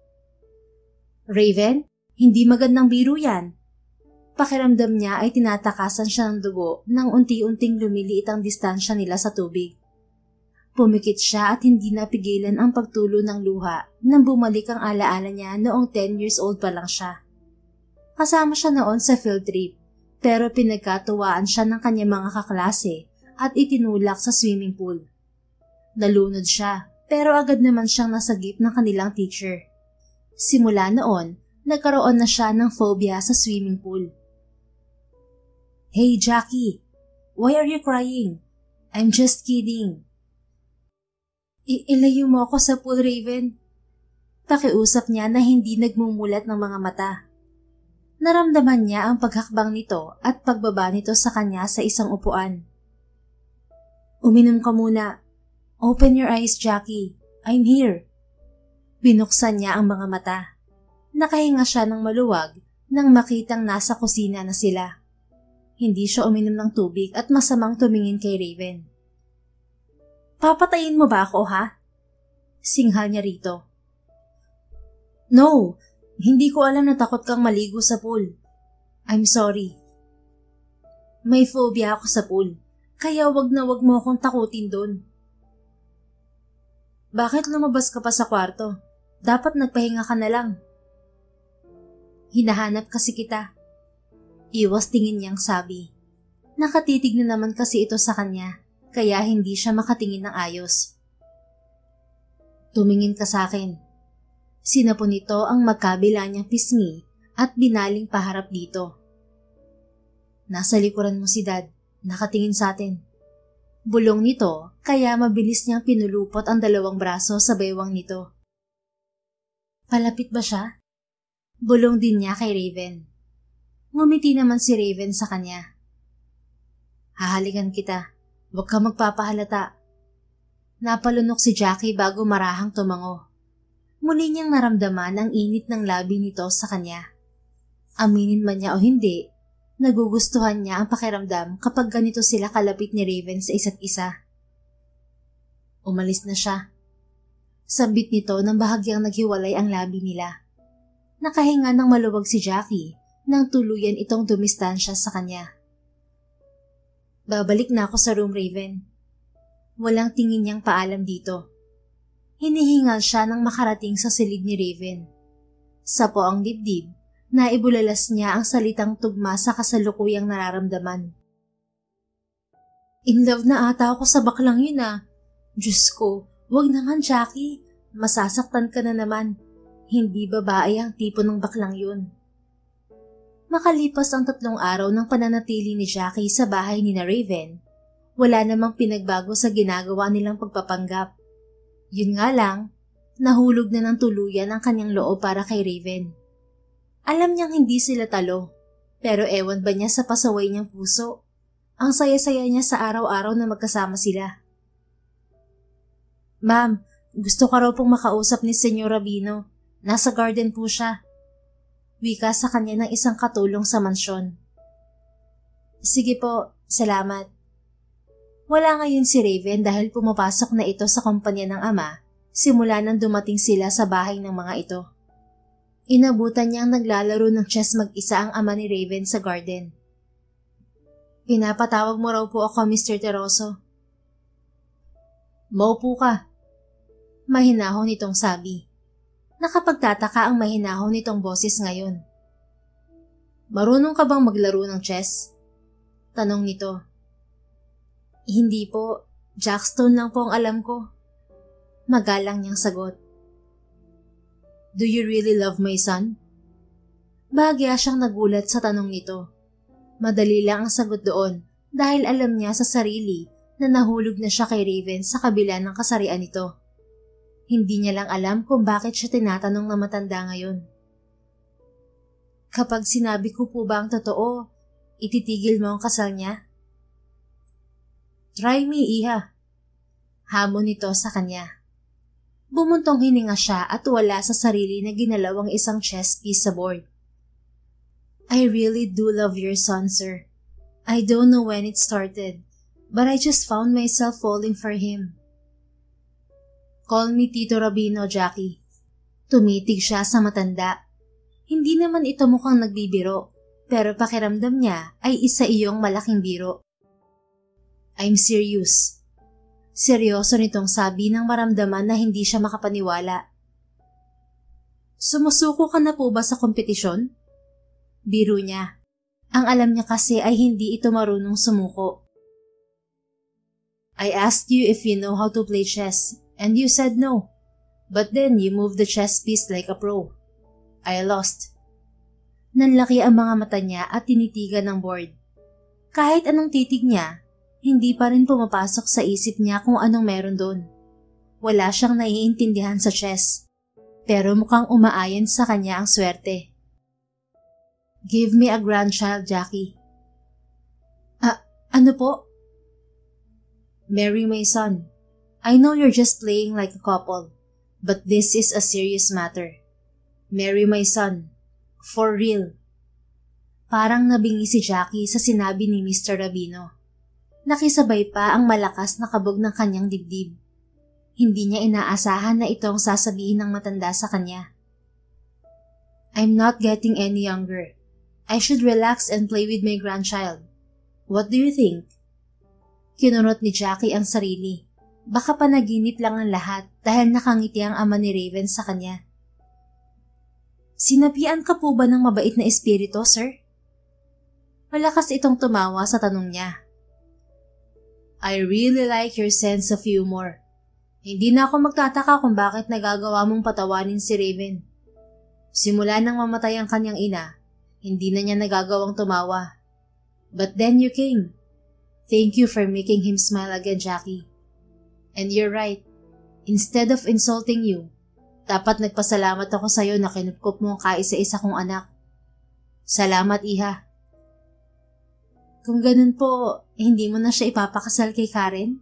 Raven, hindi magandang biro yan. Pakiramdam niya ay tinatakasan siya ng dugo nang unti-unting lumiliit ang distansya nila sa tubig. Pumikit siya at hindi napigilan ang pagtulo ng luha nang bumalik ang alaala niya noong 10 years old pa lang siya. Kasama siya noon sa field trip pero pinagkatuwaan siya ng kanyang mga kaklase at itinulak sa swimming pool. Nalunod siya pero agad naman siyang nasagip ng kanilang teacher. Simula noon, nagkaroon na siya ng phobia sa swimming pool. Hey Jackie, why are you crying? I'm just kidding. Ilayo mo ako sa pool, Raven. Pakiusap niya na hindi nagmumulat ng mga mata. Naramdaman niya ang paghakbang nito at pagbaba nito sa kanya sa isang upuan. Uminom ka muna. Open your eyes, Jackie. I'm here. Binuksan niya ang mga mata. Nakahinga siya ng maluwag nang makitang nasa kusina na sila. Hindi siya uminom ng tubig at masamang tumingin kay Raven. Papatayin mo ba ako, ha? Singhal niya rito. No, hindi ko alam na takot kang maligo sa pool. I'm sorry. May phobia ako sa pool, kaya wag na wag mo akong takutin doon. Bakit lumabas ka pa sa kwarto? Dapat nagpahinga ka na lang. Hinahanap kasi kita. Iwas tingin niyang sabi. Nakatitig na naman kasi ito sa kanya. Kaya hindi siya makatingin ng ayos. Tumingin ka sa akin. Sinapon nito ang magkabila niyang pisngi at binaling paharap dito. Nasa likuran mo si Dad, nakatingin sa atin. Bulong nito kaya mabilis niyang pinulupot ang dalawang braso sa baywang nito. Palapit ba siya? Bulong din niya kay Raven. Ngumiti naman si Raven sa kanya. Hahalikan kita, huwag ka magpapahalata. Napalunok si Jackie bago marahang tumango. Muli niyang naramdaman ang init ng labi nito sa kanya. Aminin man niya o hindi, nagugustuhan niya ang pakiramdam kapag ganito sila kalapit ni Raven sa isa't isa. Umalis na siya. Sambit nito nang bahagyang naghiwalay ang labi nila. Nakahinga ng maluwag si Jackie nang tuluyan itong dumistansya sa kanya. Babalik na ako sa room, Raven. Walang tingin niyang paalam dito. Hinihingal siya nang makarating sa silid ni Raven. Sa poang dibdib, naibulalas niya ang salitang tugma sa kasalukuyang nararamdaman. In love na ata ako sa baklang yun ah. Diyos ko, wag naman Jackie. Masasaktan ka na naman. Hindi babae ang tipo ng baklang yun. Makalipas ang 3 araw ng pananatili ni Jackie sa bahay ni na Raven, wala namang pinagbago sa ginagawa nilang pagpapanggap. Yun nga lang, nahulog na ng tuluyan ang kanyang loob para kay Raven. Alam niyang hindi sila talo, pero ewan ba niya sa pasaway niyang puso. Ang saya-saya niya sa araw-araw na magkasama sila. Ma'am, gusto ka raw pong makausap ni Senyor Rabino. Nasa garden po siya. Wika sa kanya ng isang katulong sa mansyon. Sige po, salamat. Wala ngayon si Raven dahil pumapasok na ito sa kumpanya ng ama simula nang dumating sila sa bahay ng mga ito. Inabutan niyang naglalaro ng chess mag-isa ang ama ni Raven sa garden. Pinapatawag mo raw po ako, Mr. Teroso. Maupo ka. Mahinahon nitong sabi. Nakapagtataka ang mahinahon nitong boses ngayon. Marunong ka bang maglaro ng chess? Tanong nito. Hindi po, Jackstone lang po ang alam ko. Magalang niyang sagot. Do you really love my son? Bahagya siyang nagulat sa tanong nito. Madali lang ang sagot doon dahil alam niya sa sarili na nahulog na siya kay Raven sa kabila ng kasarian nito. Hindi niya lang alam kung bakit siya tinatanong na matanda ngayon. Kapag sinabi ko po ba ang totoo, ititigil mo ang kasal niya? Try me, iha. Hamon nito sa kanya. Bumuntong hininga siya at wala sa sarili na ginalaw ang isang chess piece sa board. I really do love your son, sir. I don't know when it started, but I just found myself falling for him. Call me Tito Rabino, Jackie. Tumitig siya sa matanda. Hindi naman ito mukhang nagbibiro, pero pakiramdam niya ay isa iyong malaking biro. I'm serious. Seryoso nitong sabi nang maramdaman na hindi siya makapaniwala. Sumusuko ka na po ba sa kompetisyon? Biro niya. Ang alam niya kasi ay hindi ito marunong sumuko. I asked you if you know how to play chess, and you said no. But then you moved the chess piece like a pro. I lost. Nanlaki ang mga mata niya at tinitigan ng board. Kahit anong titig niya, hindi pa rin pumapasok sa isip niya kung anong meron doon. Wala siyang naiintindihan sa chess, pero mukhang umaayon sa kanya ang swerte. Give me a grandchild, Jackie. Ano po? Marry my son. I know you're just playing like a couple, but this is a serious matter. Marry my son. For real. Parang nabingi si Jackie sa sinabi ni Mr. Rabino. Nakisabay pa ang malakas na kabog ng kanyang dibdib. Hindi niya inaasahan na ito ang sasabihin ng matanda sa kanya. I'm not getting any younger. I should relax and play with my grandchild. What do you think? Kinunot ni Jackie ang sarili. Baka panaginip lang ang lahat dahil nakangiti ang ama ni Raven sa kanya. Sinabihan ka po ba ng mabait na espiritu, sir? Malakas itong tumawa sa tanong niya. I really like your sense of humor. Hindi na ako magtataka kung bakit nagagawa mong patawanin si Raven. Simula nang mamatay ang kanyang ina, hindi na niya nagagawang tumawa. But then you came. Thank you for making him smile again, Jackie. And you're right. Instead of insulting you, dapat nagpasalamat ako sa'yo na kinupkup mo ang kaisa-isa kong anak. Salamat, Iha. Kung ganun po, hindi mo na siya ipapakasal kay Karen?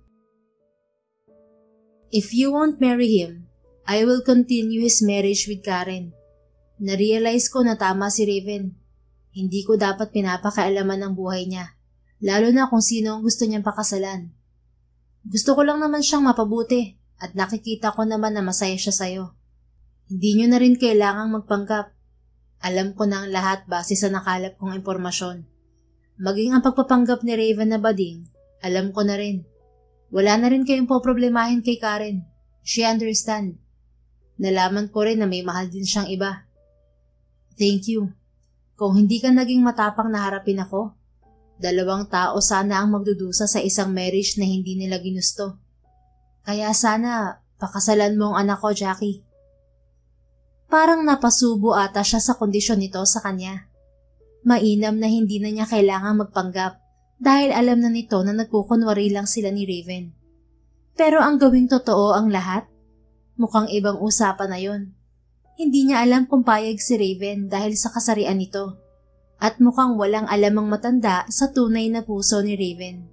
If you won't marry him, I will continue his marriage with Karen. Narealize ko na tama si Raven. Hindi ko dapat pinapakailaman ang buhay niya, lalo na kung sino ang gusto niyang pakasalan. Gusto ko lang naman siyang mapabuti at nakikita ko naman na masaya siya sa'yo. Hindi niyo na rin kailangang magpanggap. Alam ko na ang lahat base sa nakalap kong impormasyon. Maging ang pagpapanggap ni Raven na bading, alam ko na rin. Wala na rin kayong poproblemahin kay Karen. She understand. Nalaman ko rin na may mahal din siyang iba. Thank you. Kung hindi ka naging matapang na harapin ako, 2 tao sana ang magdudusa sa isang marriage na hindi nila ginusto. Kaya sana, pakasalan mo ang anak ko, Jackie. Parang napasubo ata siya sa kondisyon nito sa kanya. Mainam na hindi na niya kailangang magpanggap dahil alam na nito na nagkukunwari lang sila ni Raven. Pero ang gawing totoo ang lahat, mukhang ibang usapan na yon. Hindi niya alam kung payag si Raven dahil sa kasarian nito. At mukhang walang alam ang matanda sa tunay na puso ni Raven.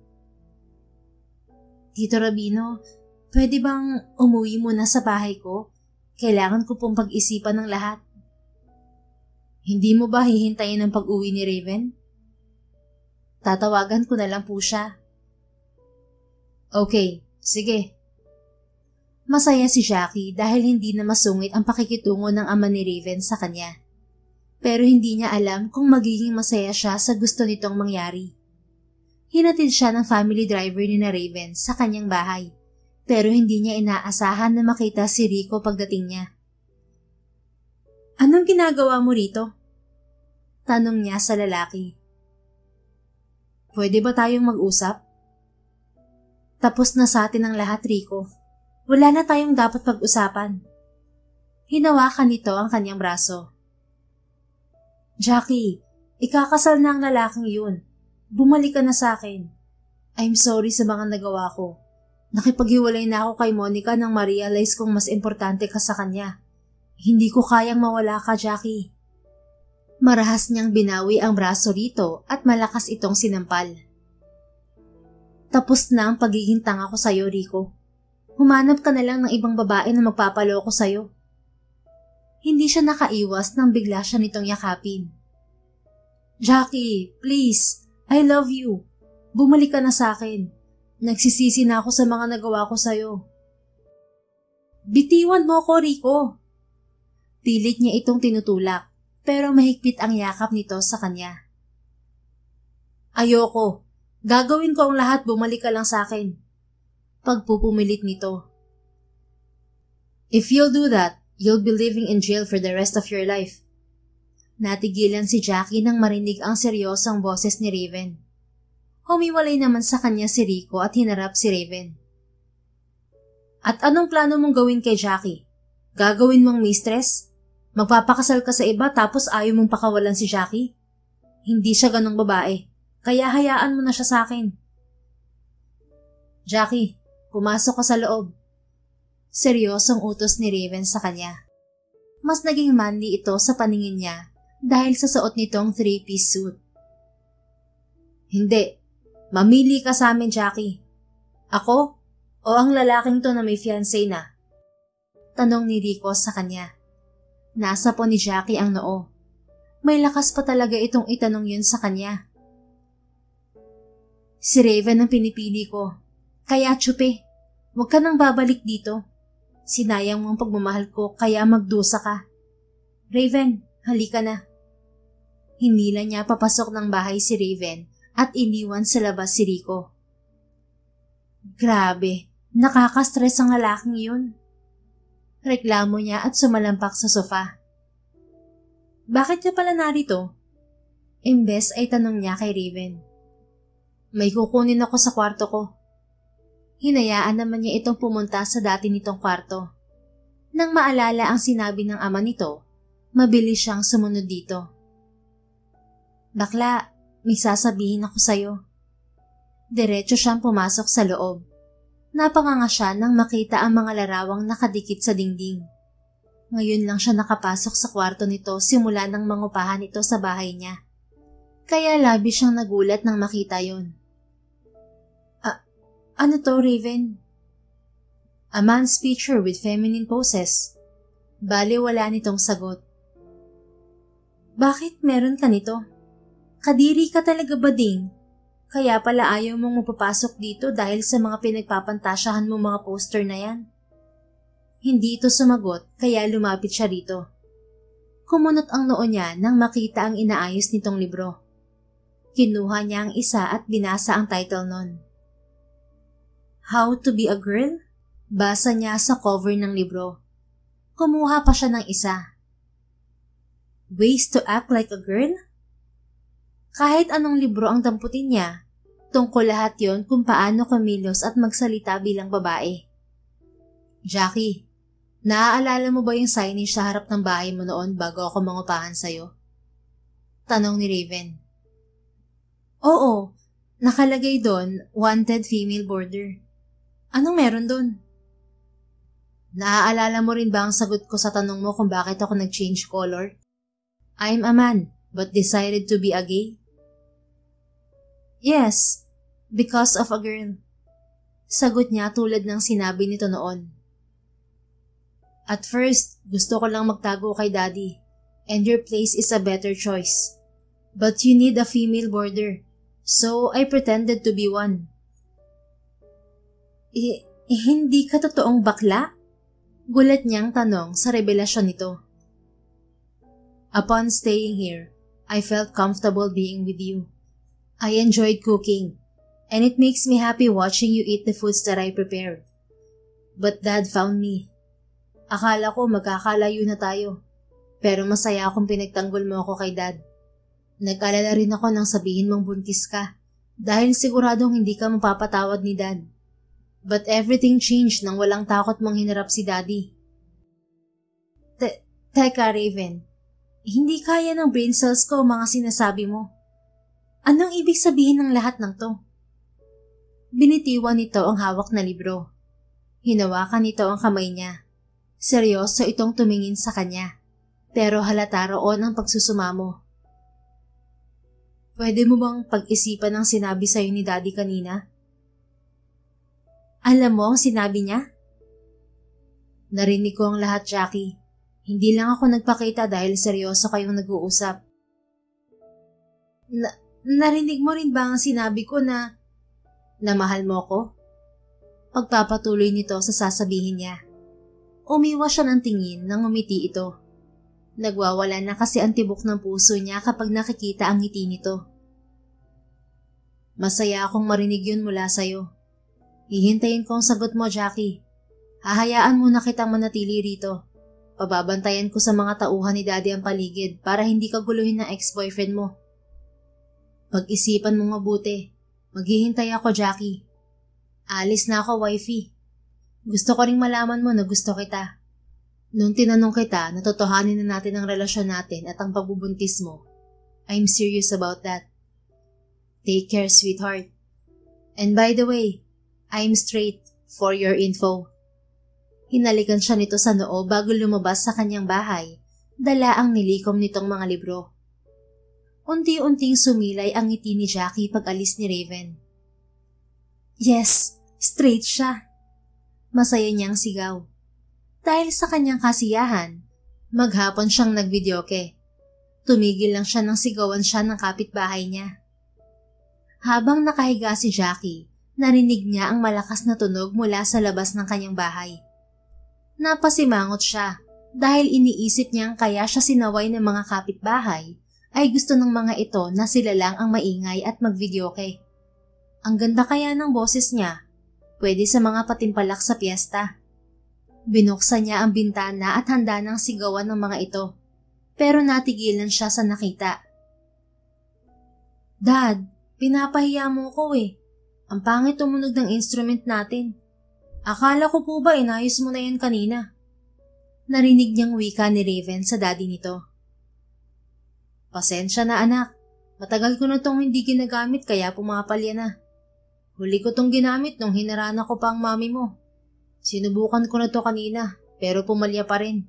Tito Rabino, pwede bang umuwi muna sa bahay ko? Kailangan ko pong pag-isipan ng lahat. Hindi mo ba hihintayin ang pag-uwi ni Raven? Tatawagan ko na lang po siya. Okay, sige. Masaya si Jackie dahil hindi na masungit ang pakikitungo ng ama ni Raven sa kanya. Pero hindi niya alam kung magiging masaya siya sa gusto nitong mangyari. Hinatid siya ng family driver ni na Raven sa kanyang bahay, pero hindi niya inaasahan na makita si Rico pagdating niya. Anong ginagawa mo rito? Tanong niya sa lalaki. Pwede ba tayong mag-usap? Tapos na sa atin ang lahat, Rico. Wala na tayong dapat pag-usapan. Hinawakan nito ang kanyang braso. Jackie, ikakasal na ang lalaking yun. Bumalik ka na sa akin. I'm sorry sa mga nagawa ko. Nakipaghiwalay na ako kay Monica nang ma-realize kong mas importante ka sa kanya. Hindi ko kayang mawala ka, Jackie. Marahas niyang binawi ang braso rito at malakas itong sinampal. Tapos na ang pagiging tanga ko sa'yo, Rico. Humanap ka na lang ng ibang babae na magpapaloko sa'yo. Hindi siya nakaiwas nang bigla siya nitong yakapin. Jackie, please, I love you. Bumalik ka na sa akin. Nagsisisi na ako sa mga nagawa ko sa'yo. Bitiwan mo ko, Rico. Pilit niya itong tinutulak, pero mahigpit ang yakap nito sa kanya. Ayoko. Gagawin ko ang lahat, bumalik ka lang sa akin. Pagpupumilit nito. If you'll do that, you'll be living in jail for the rest of your life. Natigilan si Jackie nang marinig ang seryosang boses ni Raven. Humiwalay naman sa kanya si Rico at hinarap si Raven. At anong plano mong gawin kay Jackie? Gagawin mong mistress? Magpapakasal ka sa iba tapos ayaw mong pakawalan si Jackie? Hindi siya ganong babae, kaya hayaan mo na siya sa akin. Jackie, pumasok ka sa loob. Seryosong utos ni Raven sa kanya. Mas naging manly ito sa paningin niya dahil sa suot nitong 3-piece suit. Hindi. Mamili ka sa amin, Jackie. Ako o ang lalaking to na may fiancé na? Tanong ni Rico sa kanya. Nasa po ni Jackie ang noo. May lakas pa talaga itong itanong yun sa kanya. Si Raven ang pinipili ko. Kaya tsupe, huwag ka nang babalik dito. Sinayang mo ang pagmamahal ko kaya magdusa ka. Raven, halika na. Hinila niya papasok ng bahay si Raven at iniwan sa labas si Rico. Grabe, nakaka-stress ang lalaking yun. Reklamo niya at sumalampak sa sofa. Bakit ka pala narito? Imbes ay tanong niya kay Raven. May kukunin ako sa kwarto ko. Hinayaan naman niya itong pumunta sa dati nitong kwarto. Nang maalala ang sinabi ng ama nito, mabilis siyang sumunod dito. "Bakla, may sasabihin ako sa'yo." Diretso siyang pumasok sa loob. Napanganga siya nang makita ang mga larawang nakadikit sa dingding. Ngayon lang siya nakapasok sa kwarto nito simula nang mangupahan ito sa bahay niya. Kaya labis siyang nagulat nang makita yon. Ano to, Raven?" "A man's picture with feminine poses." Bale wala nitong sagot. "Bakit meron ka nito? Kadiri ka talaga ba, Ding? Kaya pala ayaw mong mapapasok dito dahil sa mga pinagpapantasyahan mong mga poster na yan?" Hindi ito sumagot kaya lumapit siya rito. Kumunot ang noo niya nang makita ang inaayos nitong libro. Kinuha niya ang isa at binasa ang title nun. "How to be a Girl?" Basa niya sa cover ng libro. Kumuha pa siya ng isa. "Ways to Act Like a Girl?" Kahit anong libro ang damputin niya, tungkol lahat yon kung paano kumilos at magsalita bilang babae. "Jackie, naaalala mo ba yung signage sa harap ng bahay mo noon bago ako mangupahan sa'yo?" Tanong ni Raven. "Oo, nakalagay doon, wanted female boarder." "Anong meron doon?" "Naaalala mo rin ba ang sagot ko sa tanong mo kung bakit ako nag-change color? I'm a man, but decided to be a gay." "Yes, because of a girl." Sagot niya tulad ng sinabi nito noon. "At first, gusto ko lang magtago kay Daddy, and your place is a better choice. But you need a female boarder, so I pretended to be one." Hindi ka totoong bakla?" Gulat niyang tanong sa revelasyon nito. "Upon staying here, I felt comfortable being with you. I enjoyed cooking, and it makes me happy watching you eat the foods that I prepared. But Dad found me. Akala ko magkakalayo na tayo, pero masaya akong pinagtanggol mo ako kay Dad. Nag-alala rin ako nang sabihin mong buntis ka, dahil siguradong hindi ka mapapatawad ni Dad. But everything changed nang walang takot mong hinarap si Daddy." Teka, Raven. Hindi kaya ng brain cells ko mga sinasabi mo. Anong ibig sabihin ng lahat ng to? Binitiwan nito ang hawak na libro. Hinawakan nito ang kamay niya. Seryoso itong tumingin sa kanya. Pero halata roon ang pagsusumamo. "Pwede mo bang pag-isipan ang sinabi sa'yo ni Daddy kanina?" "Alam mo ang sinabi niya?" "Narinig ko ang lahat, Jackie. Hindi lang ako nagpakita dahil seryoso kayong nag-uusap." Narinig mo rin ba ang sinabi ko na mahal mo ko?" Pagpapatuloy nito sa sasabihin niya. Umiwas siya ng tingin nang umiti ito. Nagwawala na kasi ang tibok ng puso niya kapag nakikita ang ngiti nito. "Masaya akong marinig yun mula sa'yo. Hihintayin ko ang sagot mo, Jackie. Hahayaan muna kitang manatili rito. Pababantayan ko sa mga tauhan ni Daddy ang paligid para hindi ka guluhin ng ex-boyfriend mo. Pag-isipan mo mabuti. Maghihintay ako, Jackie. Alis na ako, wifey. Gusto ko ring malaman mo na gusto kita. Nung tinanong kita, natotohanin na natin ang relasyon natin at ang pagbubuntis mo. I'm serious about that. Take care, sweetheart. And by the way, I'm straight, for your info." Hinalikan siya nito sa noo bago lumabas sa kanyang bahay, dala ang nilikom nitong mga libro. Unti-unting sumilay ang ngiti ni Jackie pag alis ni Raven. Yes, straight siya. Masaya niyang sigaw. Dahil sa kanyang kasiyahan, maghapon siyang nagvideoke. Tumigil lang siya nang sigawan siya ng kapitbahay niya. Habang nakahiga si Jackie, narinig niya ang malakas na tunog mula sa labas ng kanyang bahay. Napasimangot siya dahil iniisip niyang kaya siya sinaway ng mga kapitbahay ay gusto ng mga ito na sila lang ang maingay at magvideoke. Ang ganda kaya ng boses niya, pwede sa mga patimpalak sa piyesta. Binuksan niya ang bintana at handa ng sigawan ng mga ito, pero natigilan siya sa nakita. "Dad, pinapahiya mo ko eh. Ang pangit tumunog ng instrument natin. Akala ko po ba inayos mo na yan kanina? Narinig niyang wika ni Raven sa daddy nito. Pasensya na anak. Matagal ko na tong hindi ginagamit kaya pumapalya na. Huli ko tong ginamit nung hinarana ko pa ang mami mo. Sinubukan ko na to kanina pero pumalya pa rin.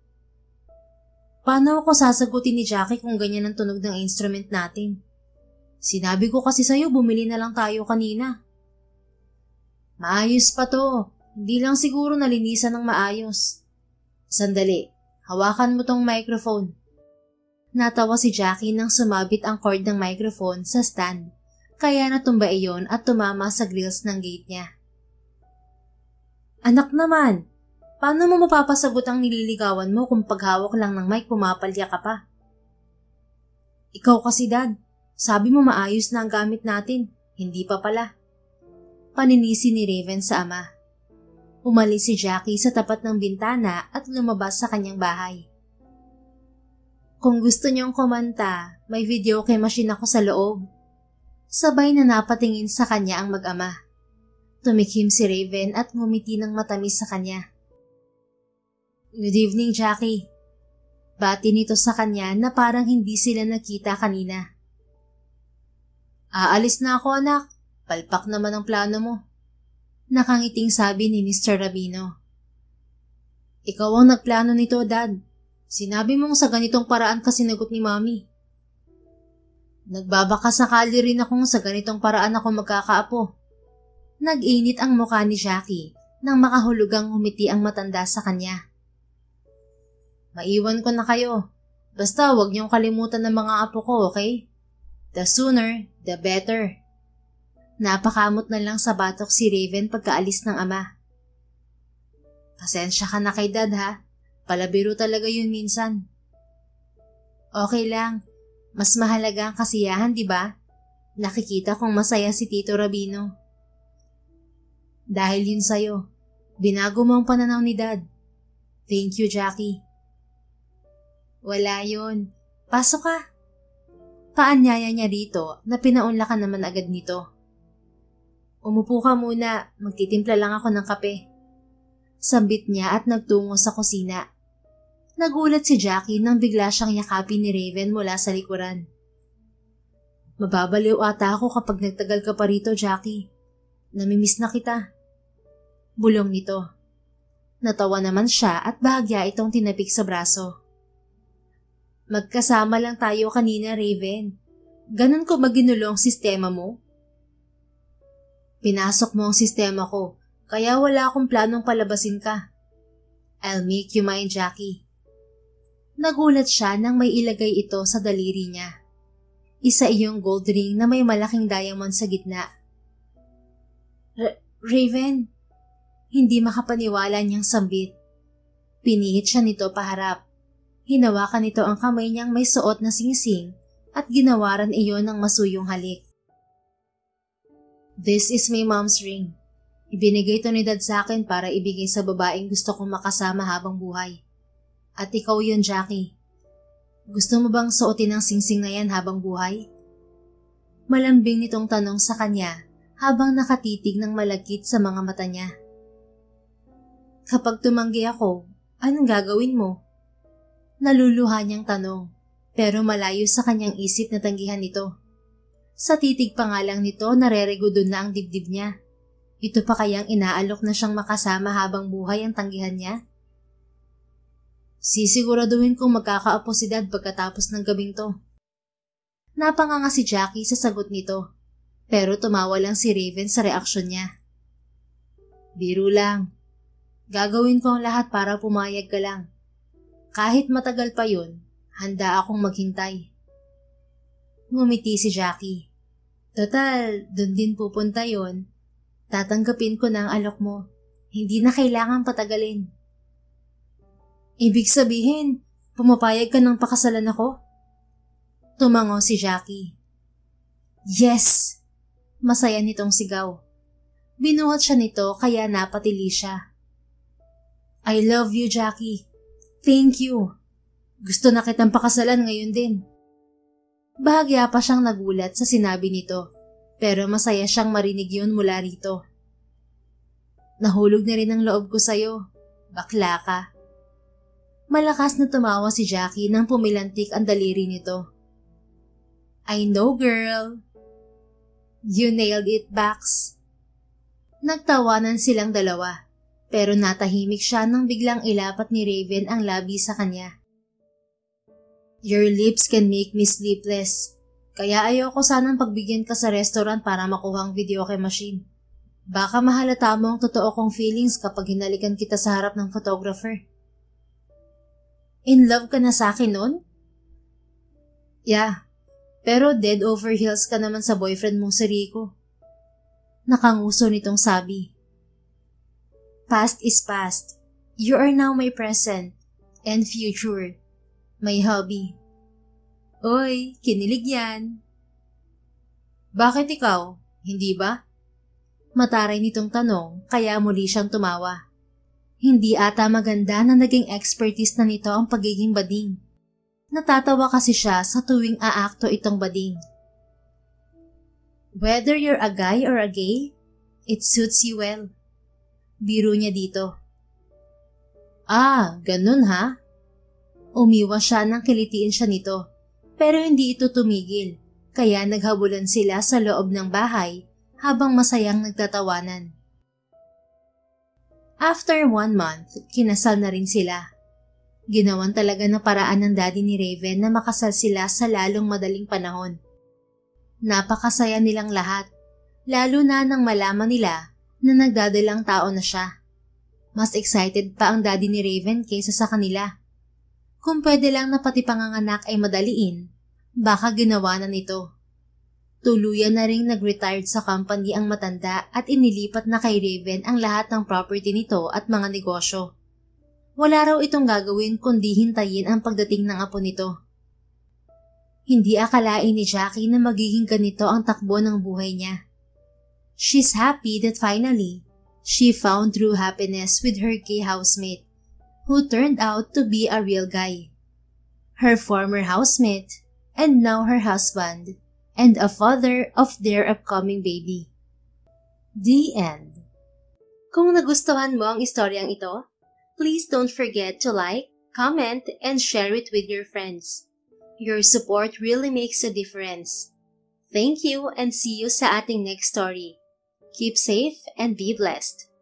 Paano ako sasagutin ni Jackie kung ganyan ang tunog ng instrument natin? Sinabi ko kasi sa'yo bumili na lang tayo kanina. Maayos pa to. Hindi lang siguro nalinisan ng maayos. Sandali, hawakan mo tong microphone. Natawa si Jackie nang sumabit ang cord ng microphone sa stand, kaya natumba iyon at tumama sa grills ng gate niya. Anak naman, paano mo mapapasagot ang nililigawan mo kung paghawak lang ng mic pumapalya ka pa? Ikaw kasi dad, sabi mo maayos na ang gamit natin, hindi pa pala. Paninisi ni Raven sa ama. Umalis si Jackie sa tapat ng bintana at lumabas sa kanyang bahay. Kung gusto niyong kumanta, may video kay machine ako sa loob. Sabay na napatingin sa kanya ang mag-ama. Tumikim si Raven at ngumiti ng matamis sa kanya. Good evening, Jackie. Bati nito sa kanya na parang hindi sila nakita kanina. Aalis na ako anak, palpak naman ang plano mo. Nakangiting sabi ni Mr. Rabino. Ikaw ang nagplano nito, Dad. Sinabi mong sa ganitong paraan ka sinagot ni Mami. Nagbabaka sakali rin akong sa ganitong paraan ako magkakaapo. Nag-init ang mukha ni Jackie nang makahulugang humiti ang matanda sa kanya. Maiwan ko na kayo. Basta huwag niyong kalimutan ng mga apo ko, okay? The sooner, the better. Napakamot na lang sa batok si Raven pagkaalis ng ama. Pasensya ka na kay Dad ha. Palabiro talaga yun minsan. Okay lang. Mas mahalaga ang kasiyahan, di ba? Nakikita kong masaya si Tito Rabino. Dahil yun sa'yo, binago mo ang pananaw ni Dad. Thank you, Jackie. Wala yun. Pasok ka. Paanyaya niya dito na pinaunlakan naman agad nito. Umupo ka muna, magtitimpla lang ako ng kape. Sambit niya at nagtungo sa kusina. Nagulat si Jackie nang bigla siyang yakapin ni Raven mula sa likuran. Mababaliw ata ako kapag nagtagal ka pa rito, Jackie. Namimiss na kita. Bulong nito. Natawa naman siya at bahagya itong tinapik sa braso. Magkasama lang tayo kanina, Raven. Ganon ko ba ginulo ang sistema mo? Pinasok mo ang sistema ko, kaya wala akong planong palabasin ka. I'll make you mine, Jackie. Nagulat siya nang may ilagay ito sa daliri niya. Isa iyong gold ring na may malaking diamond sa gitna. Raven, hindi makapaniwala niyang sambit. Pinihit siya nito paharap. Hinawakan nito ang kamay niyang may suot na singsing at ginawaran iyon ng masuyong halik. This is my mom's ring. Ibinigay ito ni Dad sa akin para ibigay sa babaeng gusto kong makasama habang buhay. At ikaw yun, Jackie. Gusto mo bang suotin ang singsing na yan habang buhay? Malambing nitong tanong sa kanya habang nakatitig ng malagkit sa mga mata niya. Kapag tumanggi ako, anong gagawin mo? Naluluha niyang tanong, pero malayo sa kanyang isip na tanggihan nito. Sa titig pa nga lang nito, nareregudon na ang dibdib niya. Ito pa kayang inaalok na siyang makasama habang buhay ang tanggihan niya? Sisiguraduhin kong magkakaapo si Dad pagkatapos ng gabing to. Napanganga si Jackie sa sagot nito, pero tumawa lang si Raven sa reaksyon niya. Biro lang. Gagawin ko ang lahat para pumayag ka lang. Kahit matagal pa yun, handa akong maghintay. Ngumiti si Jackie. Total, dun din pupunta yun. Tatanggapin ko na ang alok mo. Hindi na kailangang patagalin. Ibig sabihin, pumapayag ka ng pakasalan ako? Tumango si Jackie. Yes! Masaya nitong sigaw. Binuhat siya nito kaya napatili siya. I love you, Jackie. Thank you. Gusto na kitang pakasalan ngayon din. Bahagya pa siyang nagulat sa sinabi nito, pero masaya siyang marinig yun mula rito. Nahulog na rin ang loob ko sa'yo. Bakla ka. Malakas na tumawa si Jackie nang pumilantik ang daliri nito. I know, girl. You nailed it, Bax. Nagtawanan silang dalawa, pero natahimik siya nang biglang ilapat ni Raven ang labi sa kanya. Your lips can make me sleepless, kaya ayoko sanang pagbigyan ka sa restaurant para makuha ang videoke machine. Baka mahalata mo ang totoo kong feelings kapag hinalikan kita sa harap ng photographer. In love ka na sa akin nun? Yeah. Pero dead over heels ka naman sa boyfriend mong si Rico. Nakanguso nitong sabi. Past is past. You are now my present and future. My hobby. Oy, kinilig yan. Bakit ikaw? Hindi ba? Mataray nitong tanong kaya muli siyang tumawa. Hindi ata maganda na naging expertise na nito ang pagiging bading. Natatawa kasi siya sa tuwing aakto itong bading. Whether you're a guy or a gay, it suits you well. Biro niya dito. Ah, ganun ha? Umiwas siya nang kilitiin siya nito, pero hindi ito tumigil, kaya naghabulan sila sa loob ng bahay habang masayang nagtatawanan. After 1 month, kinasal na rin sila. Ginawan talaga ng paraan ng daddy ni Raven na makasal sila sa lalong madaling panahon. Napakasaya nilang lahat, lalo na nang malaman nila na nagdadalang tao na siya. Mas excited pa ang daddy ni Raven kaysa sa kanila. Kung pwede lang na pati panganganak ay madaliin, baka ginawa na nito. Tuluyan na ring nag-retired sa company ang matanda at inilipat na kay Raven ang lahat ng property nito at mga negosyo. Wala raw itong gagawin kundi hintayin ang pagdating ng apo nito. Hindi akalain ni Jackie na magiging ganito ang takbo ng buhay niya. She's happy that finally, she found true happiness with her gay housemate, who turned out to be a real guy. Her former housemate, and now her husband, and a father of their upcoming baby. The end. Kung nagustuhan mo ang istoryang ito, please don't forget to like, comment, and share it with your friends. Your support really makes a difference. Thank you and see you sa ating next story. Keep safe and be blessed.